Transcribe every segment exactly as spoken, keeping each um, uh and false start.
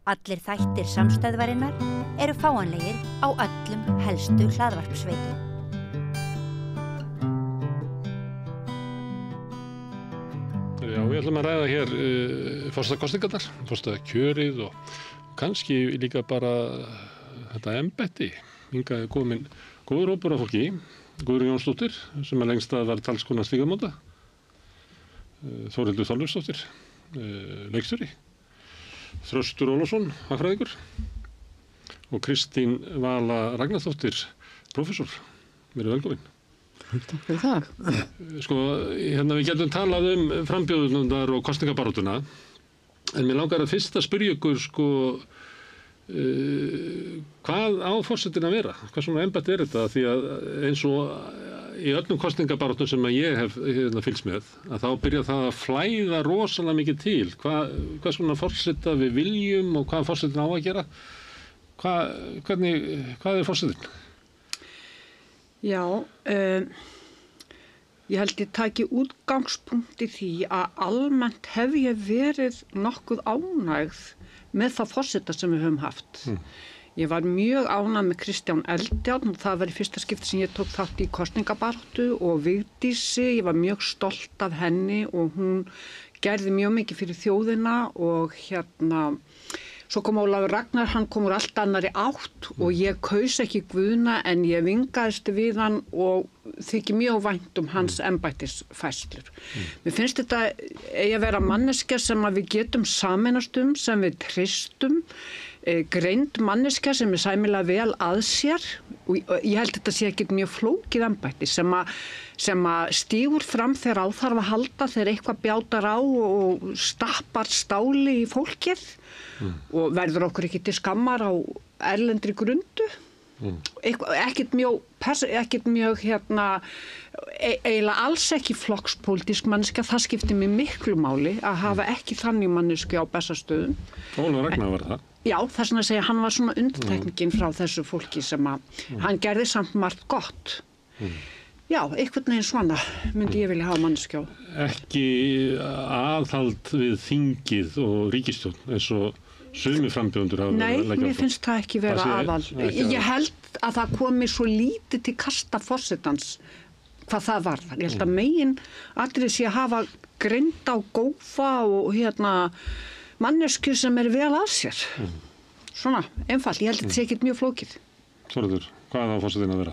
Allir þættir samstæðvarinnar eru fáanlegir á öllum helstu hlaðvarpsveitum. Já, við ætlum að ræða hér uh, forsetakosningarnar, forsetakjörið og kannski líka bara þetta embætti. Hingað er komin góður hópur af fólki, Guðrún Jónsdóttir sem að lengst að var talskona Stígamóta, uh, Þórhildur Þorleifsdóttir, uh, leikstjóri, Þröstur Ólafsson, hagfræðingur og Kristín Vala Ragnarsdóttir, prófessor. Verið velkomin. Takk fyrir það. Sko, hérna við getum talað um frambjóðunundar og kosningabaráttuna, en mér langar að fyrst að spyrja ykkur, sko, uh, hvað á forsetinn að vera? Hvað svona embætti er þetta? Því að eins og í öllum kosningabaráttum sem ég hef hérna, fylgst með, að þá byrja það að flæða rosalega mikið til. Hvað, hvað svona forseta við viljum og hvað forsetinn á að gera? Hvað, hvernig, hvað er forsetinn? Já, um, ég held ég taki útgangspunkt í því að almennt hef ég verið nokkuð ánægð með það forseta sem við höfum haft. Mm. Ég var mjög ánægð með Kristján Eldjárn og það var í fyrsta skipti sem ég tók þátt í kosningabaráttu og Vigdísi. Ég var mjög stolt af henni og hún gerði mjög mikið fyrir þjóðina og hérna, svo kom Ólafur Ragnar, hann kom úr allt annari átt og ég kaus ekki Guðna en ég vingaðist við hann og þykir mjög vænt um hans embættisfærslur. Mm. Mér finnst þetta eigi að vera manneskja sem að við getum sameinast um, sem við treystum, greind manneskja sem er sæmilega vel að sér og ég held þetta sé ekkert mjög flókið embætti sem að, sem að stígur fram þegar á þarf að halda þegar eitthvað bjátar á og stappar stáli í fólkið mm. og verður okkur ekki til skammar á erlendri grundu. Mm. Ekkert mjög, ekkert mjög hérna, e eiginlega alls ekki flokkspólitísk manneskja, það skiptir mig miklu máli að hafa ekki þannig manneskju á Bessastöðum. Ólafur Ragnar var það? Já, þess vegna að segja, hann var svona undantekningin frá þessu fólki sem að, mm. hann gerði samt margt gott. Mm. Já, einhvern veginn svona myndi ég vilja hafa manneskju á. Ekki aðhald við þingið og ríkisstjórn eins og sumi frambjóðendur hafa Nei, verið að leggja á. Nei, mér finnst það ekki vera það aðal. Ekki ég held að það komi svo lítið til kasta forsetans hvað það var. Ég held að megin atriði sé að hafa greind á gófa og hérna mannesku sem er vel að sér. Mm. Svona, einfalt. Ég held að þetta sé ekkert mjög flókið. Þórhildur, hvað á forsetinn að vera?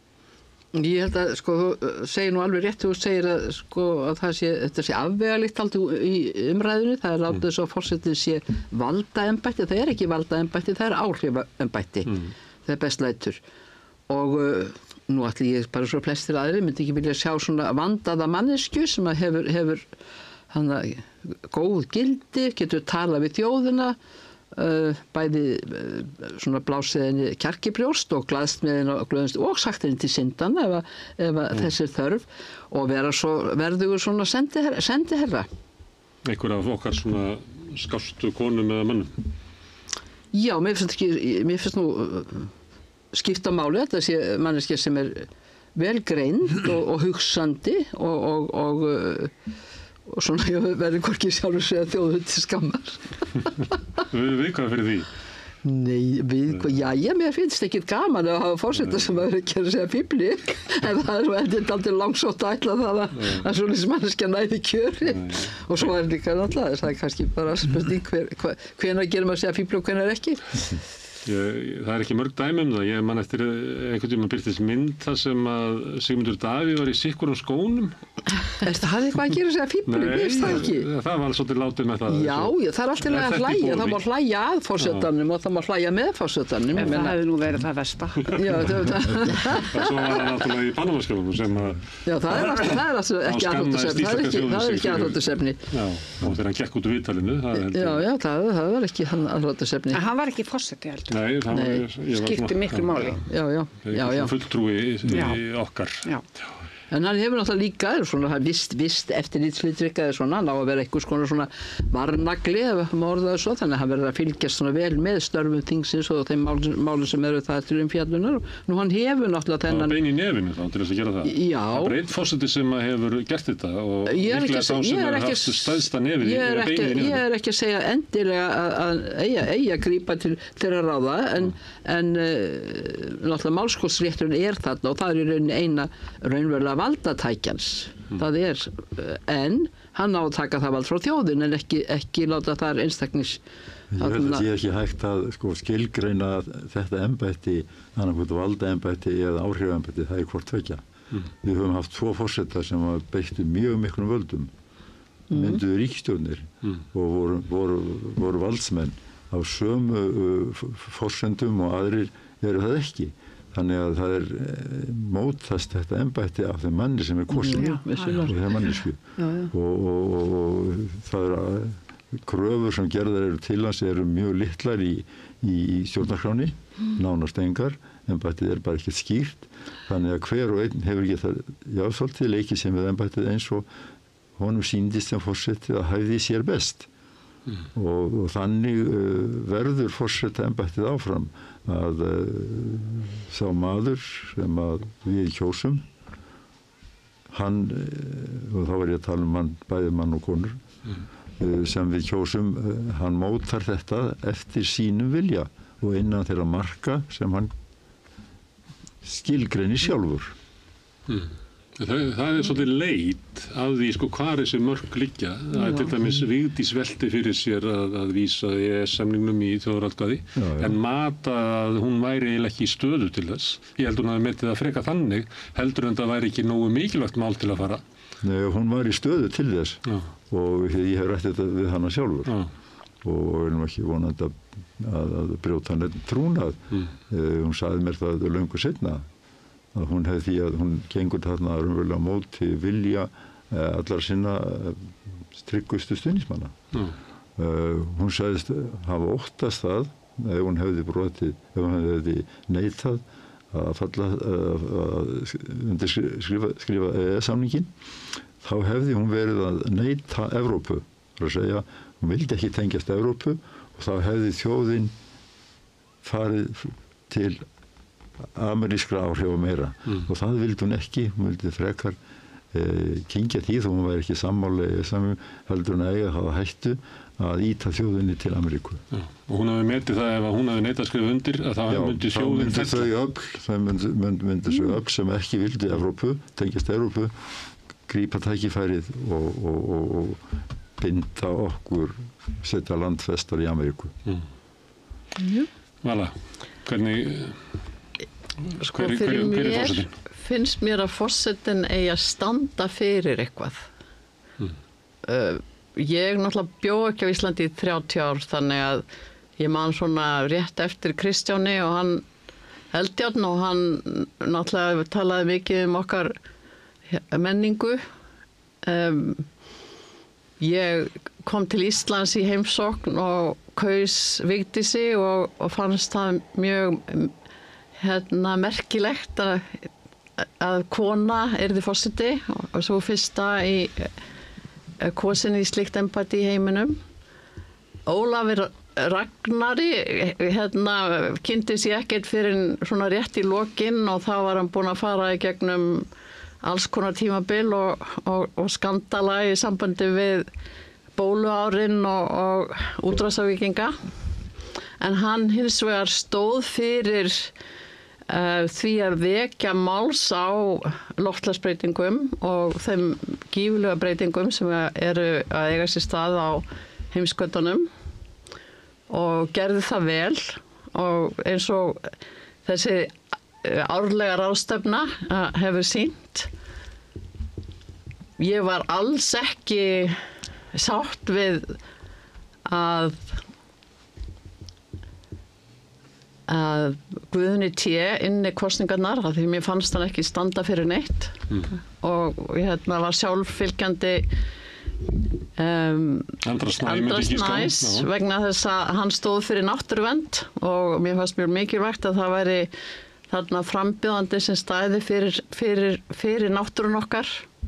Ég held að, sko, þú segir nú alveg rétt, þú segir að, sko, að það sé, þetta sé afvegalíkt aldrei í umræðinu, það er látið svo að forsetinn sé valdaembætti, það er ekki valdaembætti, það er áhrifaembætti, mm. það er best lætur. Og uh, nú ætli ég bara svo flestir aðri, myndi ekki vilja sjá svona vandaða mannesku sem að hefur, hefur hana, góð gildi, getur talað við þjóðina, Uh, bæði uh, svona blásið henni kjarkibrjóst og glaðst með henni og glöðast og sagt henni til syndan ef, ef mm. þessi þörf og vera svo verðugur svona sendiherra, sendiherra. Einhver af okkar svona skástu konum eða mönnum? Já, mér finnst ekki, mér finnst nú uh, skipta máli að það sé manneskja sem er vel greind og, og hugsandi og, og, og uh, og svona ég verði hvorki sjálfur segja þjóðun til skammar. Við við hvað fyrir því? Nei, við hvað, já, ég mér finnst ekkert gaman að hafa fórseta sem að vera ekki að segja fíbli, en það er svo endið aldrei langsótt að ætla það að, að svona sem manneskja næði kjöri. Nei. Og svo er líka náttúrulega, það er kannski bara spurning hver, hver, hvenær gerum að segja fíbli og hvenær ekki. Ég, það er ekki mörg dæmi um það. Ég man eftir einhvern tímann birtist mynd þar sem að Sigmundur Davíð var í sikkurum skónum. Það hafði eitthvað að gera sig að fíbli, veist það ekki? Nei, það var svolítið látið með það. Já, já, það er alltaf að hlæja, það má hlæja að forsetanum og það má hlæja með forsetanum. En það hefði nú verið það versta. Já, það og svo var það náttúrulega í Panamaskjölunum sem að Já, það er alltaf, það er alltaf ekki aðhlátusefni, það er ekki, það er ekki aðhlátusefni. Já, og þegar hann gekk út úr viðtalinu, það er Já, já, það, það var ekki aðhlátusefni. En hann var ekki forseti heldur. Nei, það var, skipti miklu máli. Já, já, já, já. Fulltrúi í, í okkar. Já. En hann hefur náttúrulega líka, svona, það er vist, vist eftirlitslítrygg eða svona, hann á að vera eitthvað svona, svona varnagli, ef við orðaðu svo, þannig að hann verður að fylgjast svona vel með störfum þingsins og þeim málum, málum sem eru það til umfjallunar. Nú hann hefur náttúrulega þennan... Það var bein í nefinu þá til þess að gera það. Já. Það er einn forseti sem hefur gert þetta og líklega sá sem hefur haft stæðsta nefið í bein í nefinu. Ég er ekki að segja endilega að eiga að grípa til þeirra ráða, en, en uh, náttúrulega málskotsrétturinn er þarna og það er í rauninni eina raunverulega valdatækjans. Mm. Það er, en hann á að taka það vald frá þjóðin en ekki, ekki láta þar einstaknings... Ég held að það sé ekki hægt að sko, skilgreina þetta embætti, annarkvæmt valdaembætti eða áhrifembætti, það er hvort tveggja. Mm. Við höfum haft tvo forseta sem beittu mjög miklum völdum, mm. mynduðu ríkisstjórnir mm. og voru, voru, voru valdsmenn á sömu uh, forsendum og aðrir eru það ekki. Þannig að það er mótast þetta embætti af þeim manni sem er kosin já, og þeim mannisku. Og, og, og, og það er kröfur sem gerðar eru til hans eru mjög litlar í, í stjórnarskráni, nánast engar, embættið er bara ekkert skýrt. Þannig að hver og einn hefur getað jáfsvöldið leikið sem við embættið eins og honum sýndist sem forseti að hæfði sér best. Mm. Og, og þannig uh, verður forseta embættið áfram að uh, sá maður sem að við kjósum hann, uh, og þá var ég að tala um mann, bæði mann og konur mm. uh, sem við kjósum uh, hann mótar þetta eftir sínum vilja og innan þeirra marka sem hann skilgreinir sjálfur. Mm. Það, það er svolítið leit af því sko hvar þessi mörk liggja. Það er til dæmis Vigdís velti fyrir sér að, að vísa E E S-samningnum í þjóðaratkvæði en mata að hún væri eiginlega ekki í stöðu til þess. Ég held hún hafi metið að freka þannig heldur en það væri ekki nógu mikilvægt mál til að fara. Nei, hún var í stöðu til þess Já. Og ég hef rætt þetta við hana sjálfur Já. Og erum ekki vonandi að, að, að brjóta hann einn trúnað. Mm. Uh, hún sagði mér það löngu seinna að hún hefði því að hún gengur þarna raunverulega á móti vilja uh, allar sinna uh, tryggustu stuðningsmanna. Mm. Uh, hún sagðist hafa óttast það ef hún hefði brotið, ef hún hefði neitað að falla uh, að undirskrifa skrifa E E S-samningin, þá hefði hún verið að neita Evrópu. Það er að segja, hún vildi ekki tengjast Evrópu og þá hefði þjóðin farið til amerískra áhrifa meira mm. og það vildi hún ekki, hún vildi frekar eh, kyngja því þó hún væri ekki sammála heldur hún eiga að hafa hættu að íta þjóðinni til Ameríku. Já. Og hún hafi metið það ef hún hafi neitað að skrifa undir að það myndi þjóðin fella. Þau öfl, það myndi, myndi, myndi þau öfl sem ekki vildi Evrópu, tengjast Evrópu, grípa tækifærið og, og, og, og binda okkur, setja landfestar í Ameríku. Mm. Mm. Vala, hvernig Sko hver, fyrir hver, hver mér finnst mér að forsetinn eigi að standa fyrir eitthvað. Mm. Uh, ég náttúrulega bjó ekki á Íslandi í þrjátíu ár þannig að ég man svona rétt eftir Kristjáni og hann Eldjárn og hann náttúrulega talaði mikið um okkar menningu. Um, ég kom til Íslands í heimsókn og kaus Vigdísi og, og fannst það mjög hérna merkilegt að, að kona yrði forseti og svo fyrsta í kosin í slíkt embætti í heiminum. Ólafur Ragnari hérna kynnti sig ekkert fyrir svona rétt í lokin og þá var hann búinn að fara í gegnum alls konar tímabil og, og, og skandala í sambandi við bóluárin og, og útrásavíkinga. En hann hins vegar stóð fyrir Uh, því að vekja máls á loftslagsbreytingum og þeim gífurlega breytingum sem eru að eiga sér stað á heimskautunum og gerði það vel og eins og þessi árlega ráðstefna uh, hefur sýnt. Ég var alls ekki sátt við að að Guðni T. inni kosningarnar af því mér fannst hann ekki standa fyrir neitt mm. og ég hérna, var sjálffylgjandi um, Andra Snæs vegna þess að hann stóð fyrir náttúruvernd og mér fannst mjög mikilvægt að það væri þarna frambjóðandi sem stæði fyrir, fyrir, fyrir náttúrun okkar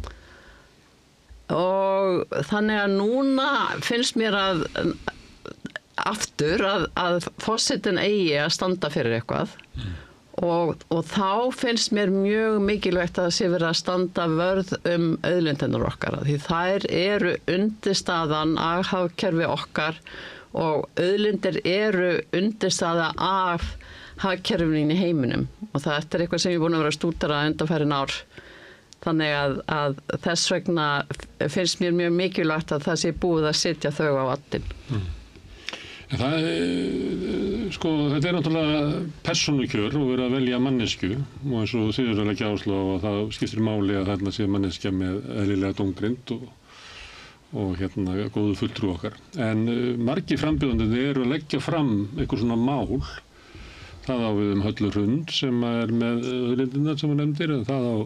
og þannig að núna finnst mér að aftur að, að forsetinn eigi að standa fyrir eitthvað mm. og, og þá finnst mér mjög mikilvægt að það sé verið að standa vörð um auðlindirnar okkar því þær eru undirstaðan af hagkerfi okkar og auðlindir eru undirstaða af hagkerfinu í heiminum og það er eitthvað sem ég er búin að vera að stúdera undanfarin ár. Þannig að, að þess vegna finnst mér mjög mikilvægt að það sé búið að setja þau á addinn. Mm. En það er, sko, þetta er náttúrulega persónukjör og verið að velja mannesku og eins og þið eru að leggja áherslu á að það skiptir máli að þarna sé manneskja með eðlilega dómgreind og, og hérna góðu fulltrú okkar. En uh, margir frambjóðendur eru að leggja fram einhver svona mál. Það á við um Höllu Hrund sem er með auðlindirnar sem er nefndir en það á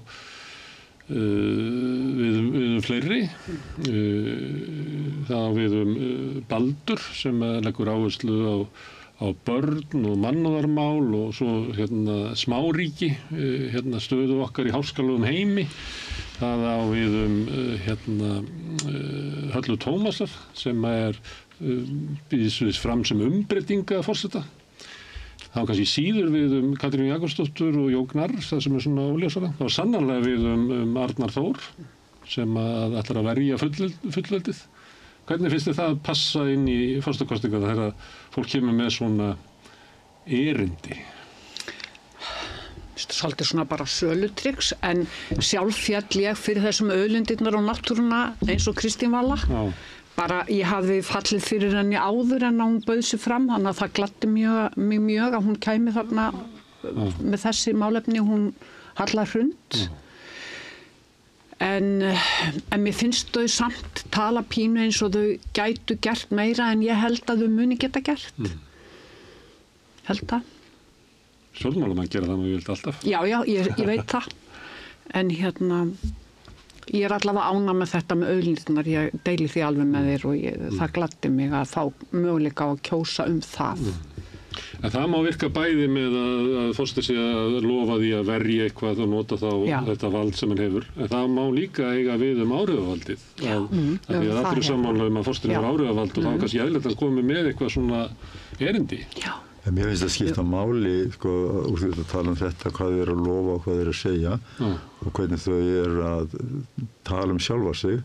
Uh, við, við um fleiri uh, það á við um uh, Baldur sem leggur áherslu á, á börn og mannúðarmál og svo hérna smáríki uh, hérna stöðu okkar í háskalegum heimi það á við um uh, hérna uh, Höllu Tómasar sem er uh, býðis fram sem umbreytinga forseta. Það var kannski síður við um Katrínu Jakobsdóttur og Jón Gnarr, það sem er svona óljósara. Það var sannarlega við um, um Arnar Þór sem að ætlar að verja fullveldið. Hvernig finnst þið það að passa inn í forsetakosningar þegar fólk kemur með svona erindi? Þetta er svolítið svona bara sölutryggs en sjálf fjall ég fyrir þessum auðlindirnar og náttúruna eins og Kristín Vala. Já. Bara ég hafði fallið fyrir henni áður en hún bauð sig fram, þannig að það gladdi mjög, mjög, mjög að hún kæmi þarna ja. með þessi málefni, hún Halla Hrund. Ja. En, en mér finnst þau samt tala pínu eins og þau gætu gert meira en ég held að þau muni geta gert. Mm. Held það. Stjórnmálamenn gera það nú ég held alltaf. Já, já, ég, ég veit það. En hérna... Ég er allavega ánægð með þetta með auðlindirnar, ég deili því alveg með þér og ég, mm. það gladdi mig að fá möguleika á að kjósa um það. Mm. En það má virka bæði með að, að forseti sé að lofa því að verja eitthvað og nota þá Já. Þetta vald sem hann hefur. En það má líka eiga við um áhrifavaldið. Að, mm. að því að allir er sammála um að forseti hefur áhrifavald og mm. þá er kannski eðlilegt að koma með eitthvað svona erindi. Já. En mér finnst það skipta máli, sko, úr því að tala um þetta, hvað þau eru að lofa og hvað þau eru að segja mm. og hvernig þau eru að tala um sjálfa sig.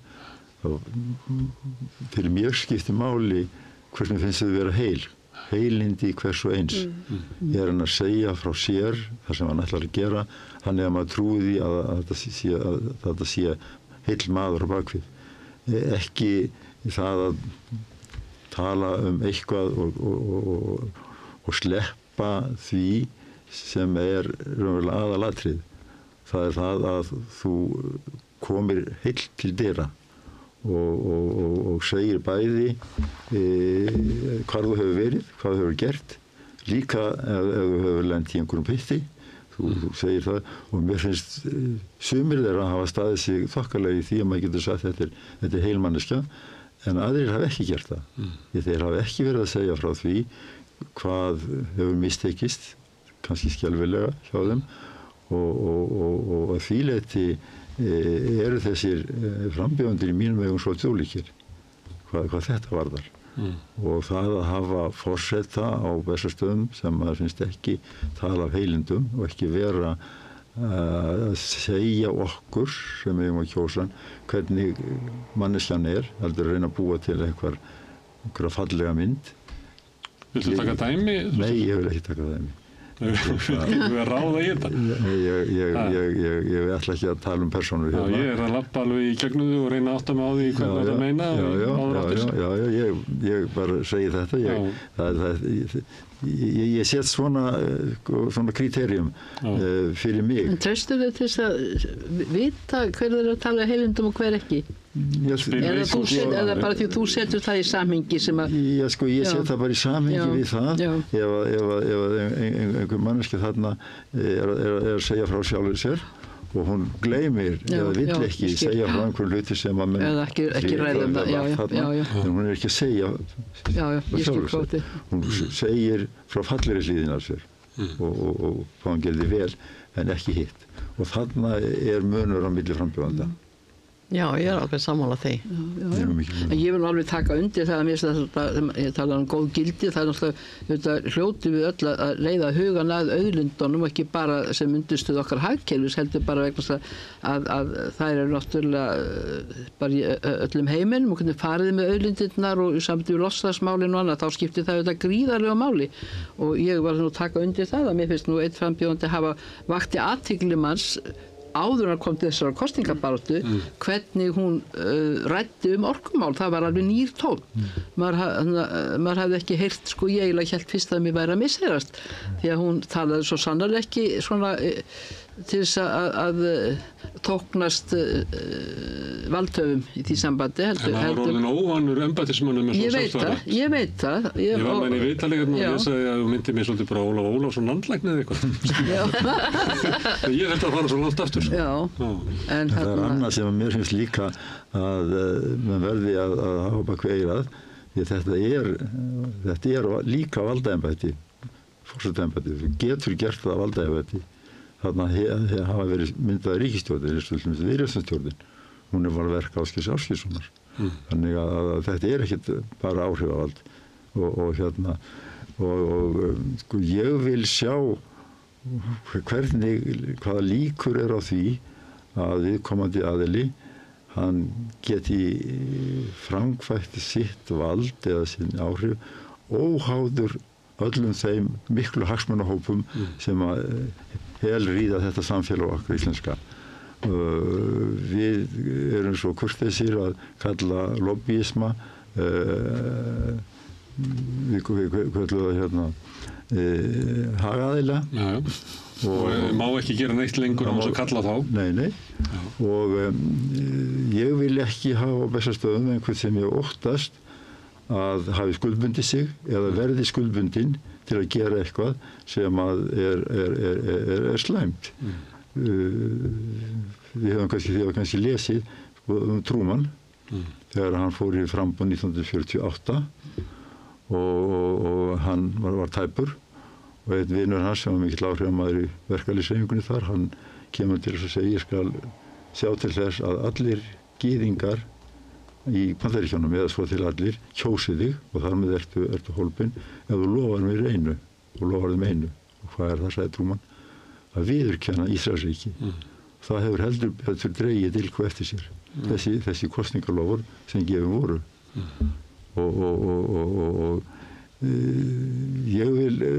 Fyrir mér skipti máli hvernig finnst þau vera heil, heilindi hvers og eins. Mm. Ég er hann að segja frá sér það sem hann ætlar að gera, þannig að maður trúi því að, að, þetta, sé, að þetta sé heill maður á bakvið. Ekki það að tala um eitthvað og, og, og og sleppa því sem er raunverulega aðalatrið. Það er það að þú komir heill til dyra og, og, og, og segir bæði e, hvað þú hefur verið, hvað þú hefur gert, líka ef, ef þú hefur lent í einhverjum pytti, þú, þú segir það og mér finnst sumir þeirra að hafa staðið sig þokkalega í því að maður getur sagt þetta er, þetta er heilmanneskja en aðrir hafa ekki gert það. Mm. Þeir hafa ekki verið að segja frá því hvað hefur mistekist, kannski skelfilega hjá þeim og, og, og, og að því leyti e, eru þessir e, frambjóðendur í mínum vegum svo ólíkir hvað, hvað þetta varðar. Mm. Og það að hafa forseta á Bessastöðum sem maður finnst ekki tala af heilindum og ekki vera að segja okkur sem eigum að kjósa hvernig manneskjan er, heldur að reyna að búa til einhver, einhverja fallega mynd. Viltu taka dæmi? Nei, ég vil ekki taka dæmi. Þú er ráða í þetta? Ég, ég, ég, ég, ég ætla ekki að tala um persónur hérna. Já, ég er að labba alveg í gegnum þau og reyna að átta mig á því hvað það er að meina. Já, já, já, já, já, ég, ég bara segi þetta. Ég, það, það, ég, ég set svona, svona kriterjum uh, fyrir mig. En treystur þau til þess að vita hver er að tala heilindum og hver ekki? Ég, eða, þú set, eða bara því þú setur það í samhengi sem að... Já, sko, ég set það bara í samhengi já, við það. Já. Ef, ef, ef ein, ein, einhver manneskja þarna er, er, er að segja frá sjálfur sér og hún gleymir já, eða vill já, ekki segja frá einhverjum hluti sem að menn... Eða ekki, ekki ræða um það, já, já, já, já. En hún er ekki að segja já, já, frá sjálfur sér. Hún segir frá fallegri hliðina af sér. mm. og, og, og hvað hann gerði vel en ekki hitt. Og þarna er munur á milli frambjóðanda. Mm. Já, ég er alveg sammála því. Já, já, já. En ég vil alveg taka undir það að mér finnst það, ég tala um góð gildi, það er náttúrulega hljóti við öll að leiða hugan að auðlindunum, ekki bara sem undirstuð okkar hagkerfis, heldur bara vegna að, að það er náttúrulega bara í öllum heiminum og hvernig farið með auðlindirnar og samtíð við loftslagsmálin og annað, þá skiptir það auðvitað gríðarlega máli og ég var nú að taka undir það að mér finnst nú einn frambjóðandi hafa vakti athygli manns áður en kom til þessara kosningabaráttu mm. hvernig hún uh, ræddi um orkumál, það var alveg nýr tón mm. maður, hana, maður hafði ekki heyrt, sko ég eiginlega hélt fyrst að mér væri að misheyrast mm. því að hún talaði svo sannarlega ekki svona uh, til þess að, að tóknast uh, valdhöfum í því sambandi heldur, en það var orðin óvanur embættismönnum ég veit það, ég veit það ég, ég var með henni í viðtalegarna og ég sagði að þú myndi mig svolítið bara Ólaf Ólafsson landlæknið eitthvað ég þurfti að fara svo langt aftur já, en það er annað sem mér finnst líka að uh, mann verði að, að hafa bak við eyrað því þetta er þetta er líka valdaembætti forsetaembætti, getur gert það valdaembætti. Þarna hafa verið myndaði ríkisstjórnin, eins og til dæmis Viðreisnarstjórnin. Hún er bara verk Ásgeirs Ásgeirssonar. Mm. Þannig að, að þetta er ekkit bara áhrifavald. Og, og hérna, og, og sko, ég vil sjá hvernig, hvaða líkur er á því að viðkomandi aðili, hann geti framkvæmt sitt vald eða sín áhrif, óháður öllum þeim miklu hagsmunahópum mm. sem að helríða þetta samfélag okkar íslenska. Uh, við erum svo kurteisir að kalla lobbyisma, uh, við kallum það hérna uh, hagaðila. Já, já. Og, og má ekki gera neitt lengur á þess að kalla þá. Nei, nei. Já. Og um, ég vil ekki hafa á Bessastöðum einhvern sem ég óttast að hafi skuldbundið sig eða verði skuldbundinn til að gera eitthvað sem að er, er, er, er, er slæmt. Mm. Uh, við hefum kannski, þið hefum kannski lesið um Truman mm. þegar hann fór í framboð nítján hundruð fjörutíu og átta og, og, og hann var, var tæpur og einn vinur hans sem var mikill áhrifamaður í verkalýðshreyfingunni þar, hann kemur til þess að segja ég skal sjá til þess að allir gyðingar í Bandaríkjunum eða svo til allir kjósi þig og þar með ertu, ertu hólpinn ef þú lofar mér einu og lofar þeim einu og hvað er það, sagði Truman að viðurkenna Ísraelsríki mm. það hefur heldur betur dregið dilku eftir sér mm. þessi, þessi kosningalofur sem gefum voru mm. og, og, og, og, og, og e, ég vil e,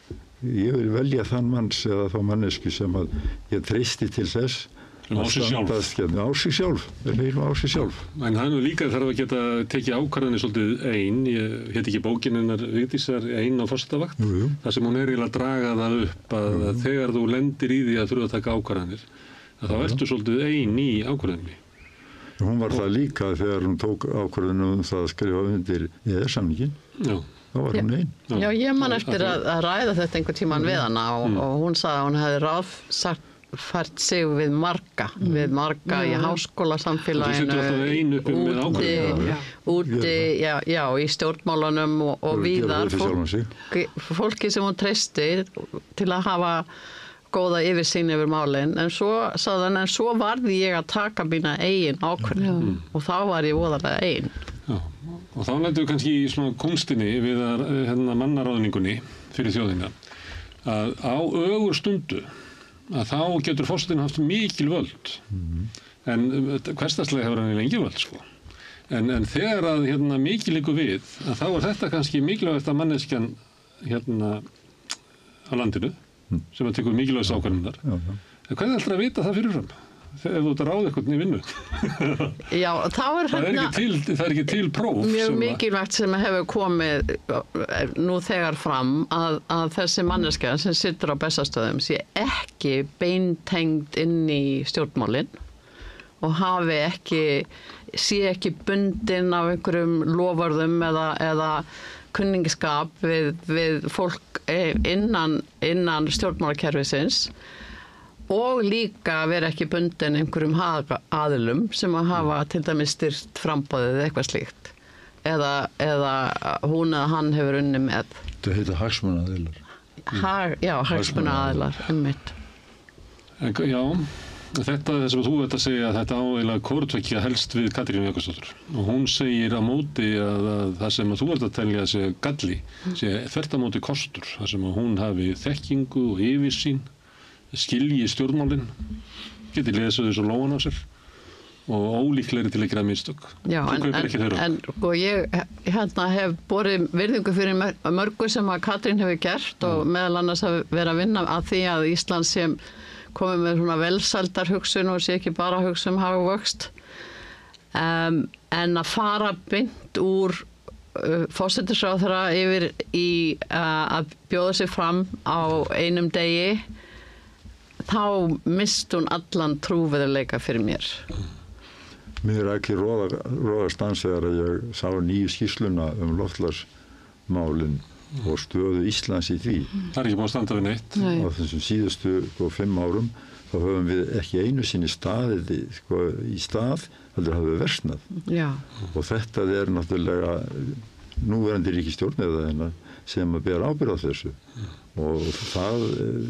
ég vil velja þann manns eða þá mannesku sem að ég treysti til þess á sig sjálf. Á sig sjálf, á sig sjálf. En það er nú líka þarf að geta tekið ákvarðanir svolítið ein, ég hétt ekki bókin hennar Vigdísar ein á forsetavakt, þar sem hún er eiginlega að draga það upp að, að þegar þú lendir í því að þurfa að taka ákvarðanir, að þá ertu svolítið ein í ákvarðanir. Hún var og, það líka þegar hún tók ákvarðanir um það að skrifa undir E E S-samninginn. Já. Þá var hún ein. Já, já ég man eftir að, að ræða þetta einhvern tímann við hana og, mm. og hún sagði að hún hefði ráðsagt fært sig við marga, mm. við marga mm. í háskólasamfélaginu, úti, úti já, já, í stjórnmálanum og, og víðar, fólki, fólki sem hún treystir til að hafa góða yfirsýn yfir málin, en svo, sagðan, en svo varði ég að taka mína eigin ákvörðun mm. og þá var ég voðalega ein. Já, og þá lendur við kannski í svona kunstinni við að hérna, mannaráðningunni fyrir þjóðina, að á ögur stundu að þá getur forsetinn haft mikil völd mm. en hversdagslega hefur hann lengi völd sko. en, en þegar að hérna, mikil liggur við að þá er þetta kannski mikilvægt að manneskjan hérna á landinu mm. sem að tekur mikilvægst ákvarðanir en hvað er alltaf að vita það fyrirfram ef þú ert að ráða eitthvað í vinnu Já, þá er það er ekki til, það er ekki til próf mjög mikilvægt sem hefur komið nú þegar fram að, að þessi manneskja sem situr á Bessastöðum sé ekki beintengd inn í stjórnmálin og hafi ekki sé ekki bundin af einhverjum loforðum eða, eða kunningsskap við, við fólk innan, innan stjórnmálakerfisins og líka vera ekki bundin einhverjum aðilum sem að hafa til dæmis styrt framboðið eða eitthvað slíkt eða, eða hún eða hann hefur unni með. Þetta heita hagsmunaaðilar. hag, já, hagsmuna aðilar, einmitt. En, já, þetta er sem þú ert að segja að þetta áeiginlega hvorutveggja helst við Katrínu Jakobsdóttur og hún segir á móti að, að það sem að þú ert að telja sé galli sé þvert á móti kostur, það sem að hún hafi þekkingu og yfirsýn, skilji stjórnmálin, geti lesið þessu lóan á sér og ólíklegri til að gera mistök. Já, en, en, en sko, ég hérna, hef borið virðingu fyrir mörgu sem að Katrín hefur gert og meðal annars að vera að vinna að því að Ísland sem komið með svona velsældar hugsun og sé ekki bara hugsun um hagvöxt. Um, en að fara beint úr uh, forsætisráðherra yfir í uh, að bjóða sig fram á einum degi, þá mist hún allan trúverðuleika fyrir mér. Mér er ekki róða, róðastans þegar ég sá nýju skýrsluna um loftslagsmálin og stöðu Íslands í því. Það er ekki búin að standa við neitt. Nei. Á þessum síðustu sko, fimm árum þá höfum við ekki einu sinni staðið sko, í stað, heldur hafum við versnað. Já. Og þetta er náttúrulega núverandi ríkisstjórn eða hérna sem að bera ábyrgð á þessu. Og það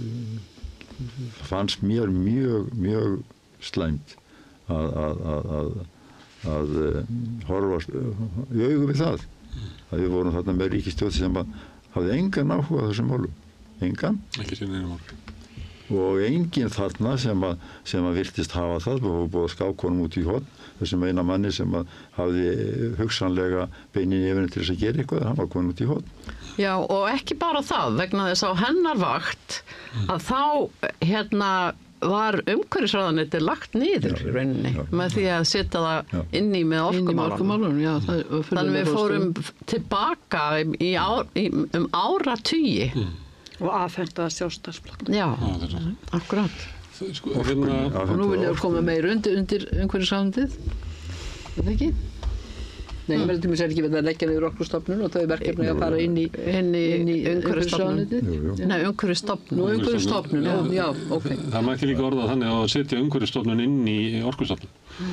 fannst mér mjög, mjög slæmt að, að, að, að, að horfast í augu við það. Að við vorum þarna með ríkisstjórn sem að hafði engan áhuga á þessum málum. Engan. Ekki sinni einum mál. Og enginn þarna sem að, sem að virtist hafa það og búið skákonum út í horn, þessum eina manni sem að hafði hugsanlega beinin í yfirinu til þess að gera eitthvað, hann var komin út í horn. Já, og ekki bara það, vegna þess á hennar vakt að þá hérna var umhverfisráðuneytið lagt niður í rauninni já, já, með því að setja það já. inn í með orkumálunum. Þannig við fórum tilbaka í ár, í, um áratugi. Mm. Og afhenda það sjálfstæðisflokknum. Já, já akkurat. Sko, hérna, og nú vil ég koma meira undir, undir umhverfisráðuneytið. Er það ekki? Nei, ég meðal til mér sér ekki verið að leggja niður Orkustofnun og þau verkefni að fara inn í, inn í, inn í umhverfisráðuneytið. Nei, umhverfisstofnun. Nú, umhverfisstofnun, já, já, ok. Það mætti líka orða þannig að setja umhverfisstofnun inn í Orkustofnun.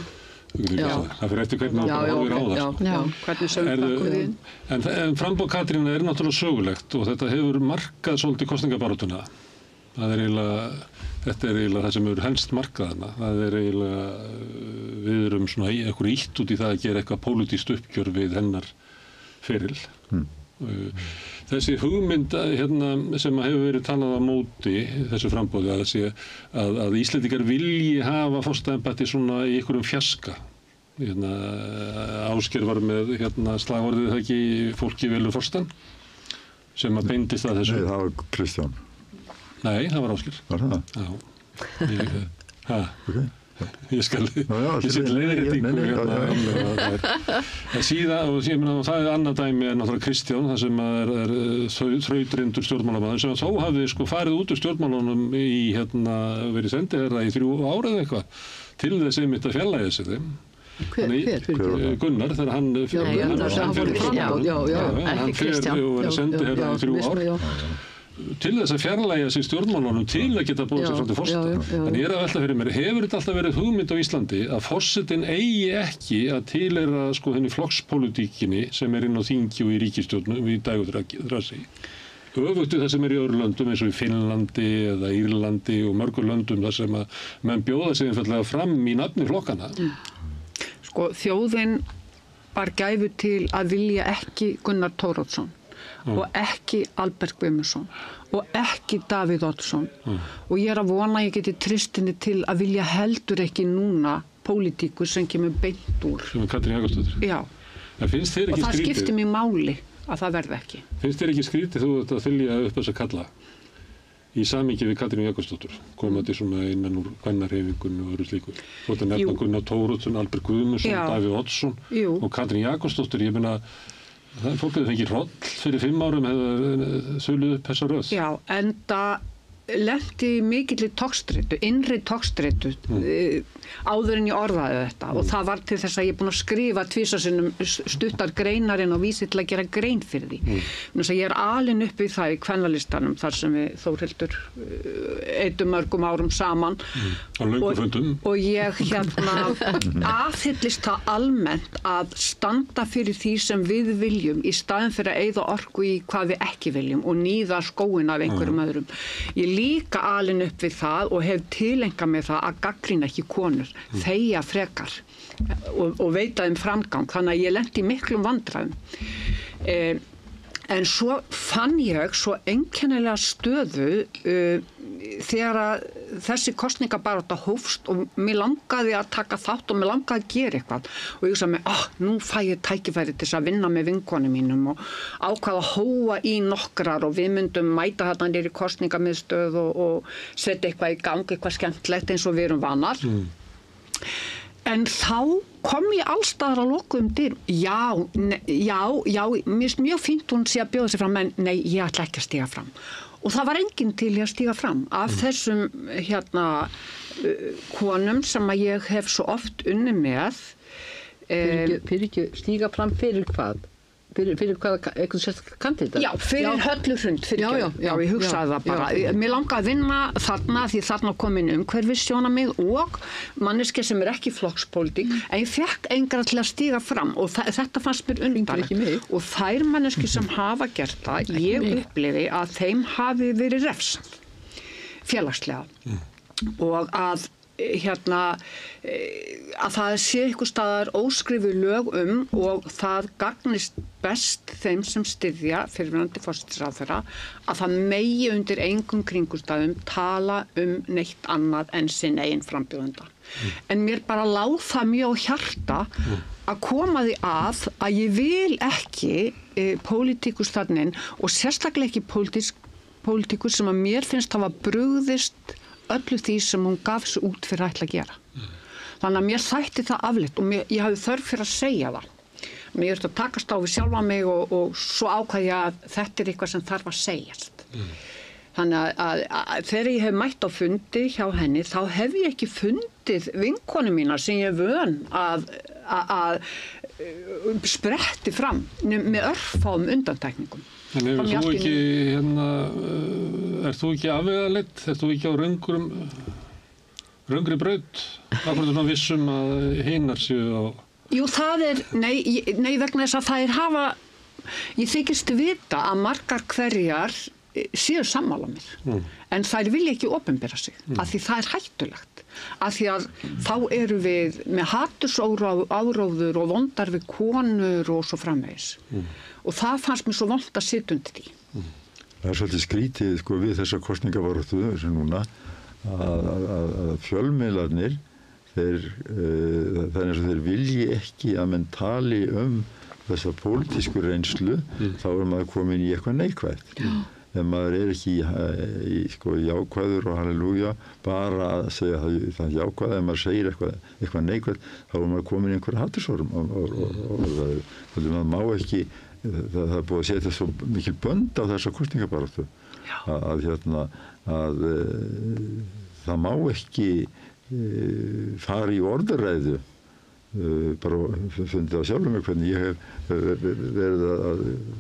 Það fyrir eftir hvernig það horfir á það. Já, já, hvernig sögum það við inn. En, en framboð Katrínar er náttúrulega sögulegt og þetta hefur markað svolítið kosningabaráttuna. Það er eiginlega, þetta er eiginlega það sem hefur helst markað hana. Það er eiginlega, við erum svona eitthvað ítt út í það að gera eitthvað pólitískt uppgjör við hennar feril. Mm. Þessi hugmynd hérna, sem hefur verið talað á móti þessu framboði að, að, að Íslendingar vilji hafa forsetaembætti svona í einhverjum fjarska. Hérna, Ásgeir var með hérna, slagorðið það ekki fólki velur forsetann sem að beindist að þessu. Nei, það var Kristján. Nei, það var Ásgeir. Var það? Já. Ég, ha. Okay. Ég skal, ég set leiðréttingu hérna. En síðan, og ég meina, það er annað dæmi er náttúrulega Kristján, það sem er, er þrautreyndur stjórnmálamaður sem þó hafði sko farið út úr stjórnmálunum í hérna, verið sendiherra í þrjú ár eða eitthvað, til þess einmitt að fjarlægja sig þeim. Hver, hver, hver? Gunnar, þegar hann fyrir hann fyrir og verið sendiherra í þrjú ár. Til þess að fjarlægja sig stjórnmálunum til að geta búið sér frá til forseta. Þannig ég er að velta fyrir mér, hefur þetta alltaf verið hugmynd á Íslandi að forsetinn eigi ekki að tilheyra sko henni flokkspólitíkinni sem er inn á þingi og í ríkisstjórnum í dægurdrasi. Öfugt við það sem er í öðru löndum eins og í Finnlandi eða Írlandi og mörgur löndum þar sem að menn bjóða sig einfaldlega fram í nafni flokkana. Sko þjóðin bar gæfu til að vilja ekki Gunnar Thoroddsen. Mm. Og ekki Albert Guðmundsson og ekki Davíð Oddsson mm. og ég er að vona að ég geti tristinni til að vilja heldur ekki núna pólitíkur sem kemur beint úr sem er Katrín Jakobsdóttir. Já, og það skrítið? Skiptir mig máli að það verði ekki. Finnst þér ekki skrítið þú að þylja upp þess að kalla í samhengi við Katrín Jakobsdóttir komandi svona innan úr kvennarhreyfingunni og öðru slíku þú ert að nefna Gunnar Thoroddsen, Albert Guðmundsson, Davíð Oddsson Jú. Og Katrín Jakobsdóttir, ég meina það fólk hefði fengið hroll fyrir fimm árum hefði söluð upp þessa röð. Já, enda lenti mikilli tókstreitu, innri tókstreitu mm. áður en ég orðaði þetta mm. og það var til þess að ég er búin að skrifa tvisasinnum stuttar greinarinn og vísi til að gera grein fyrir því. Mm. Þannig að ég er alin upp í það í kvennalistanum þar sem við Þórhildur eyddum mörgum árum saman mm. og, og ég hérna aðhyllist það almennt að standa fyrir því sem við viljum í staðin fyrir að eyða orku í hvað við ekki viljum og nýða skóin af einhverjum mm. öðrum. Ég líka alin upp við það og hef tilengað með það að gagnrýna ekki konur, mm. þegja frekar og, og veita þeim framgang, þannig að ég lenti í miklum vandræðum. Eh, en svo fann ég svo einkennilega stöðu uh, þegar að þessi kosningabarátta hófst og mér langaði að taka þátt og mér langaði að gera eitthvað og ég sagði mig, ah, nú fæ ég tækifæri til þess að vinna með vinkonum mínum og ákvaða að hóa í nokkrar og við myndum mæta þarna niður í kosningamiðstöð og, og setja eitthvað í gang, eitthvað skemmtlegt eins og við erum vanar. Mm. En þá kom ég allstaðar að lokuðum dyrum. Já, ne, já, já, mér finnst mjög fínt hún sé að bjóða sig fram, en nei, ég ætla ekki að stiga fram. Og það var enginn til í að stiga fram af mm. þessum hérna konum sem að ég hef svo oft unni með. Fyrir ekki, fyrir ekki stíga fram fyrir hvað? Fyrir, fyrir hvað, eitthvað sérstaklega kandidat? Já, fyrir já. Höllu Hrund, fyrir já, já, já, ég hugsaði já, það bara. Já. Mér langaði að vinna þarna því þarna kom inn umhverfissjónarmið og manneski sem er ekki flokkspólitík, mm. en ég fekk engra til að stíga fram og þetta fannst mér undarlegt. Og þær manneski sem hafa gert það, ég upplifi að þeim hafi verið refsað félagslega mm. og að hérna að það sé einhvers staðar óskrifu lög um og það gagnist best þeim sem styðja fyrrverandi forsætisráðherra að það megi undir engum kringumstæðum tala um neitt annað en sinn eigin frambjóðanda. Mm. En mér bara lá það mjög á hjarta mm. að koma því að að ég vil ekki e, pólitíkus þarna inn og sérstaklega ekki pólitíkus sem að mér finnst hafa brugðist öllu því sem hún gaf sig út fyrir að ætla að gera. Mm. Þannig að mér þætti það afleitt og mér, ég hafði þörf fyrir að segja það. Mér ertu að takast á við sjálfa mig og, og svo ákvað ég að þetta er eitthvað sem þarf að segjast. Mm. Þannig að, að, að þegar ég hef mætt á fundi hjá henni þá hef ég ekki fundið vinkonu mína sem ég vön að, að, að spretti fram með örfáum undantekningum. En hefur þú ekki, hérna, er þú ekki afvegaleidd? Er þú ekki á röngurum, röngri braut? Af hverju svona vissum að hinar séu á... Jú, það er, nei, nei vegna þess að það er hafa, ég þykist vita að margar hverjar séu sammála mér. Mm. En þær vilja ekki opinbera sig, mm. af því það er hættulegt. Af því að þá eru við með hatursóróður og vondar við konur og svo framvegis. Mm. Og það fannst mér svo vont að sitja undir því. Mm. Það er svolítið skrítið sko, við þessa kosningabaráttu sem núna að, að, að fjölmiðlarnir þeir, uh, það er eins og þeir vilji ekki að menn tali um þessa pólitísku reynslu mm. þá er maður komin í eitthvað neikvætt. Mm. Ef maður er ekki í, í sko, jákvæður og halleluja bara að segja það, það jákvæð, ef maður segir eitthvað, eitthvað neikvæð þá er maður komin í einhverja hattusorm og, og, og, og það maður má ekki það, það er búið að setja svo mikil bönd á þessa kosningabaráttu að, að, hérna, að e, það má ekki e, fara í orðuræðu e, bara fundið á sjálfum mig hvernig ég hef verið að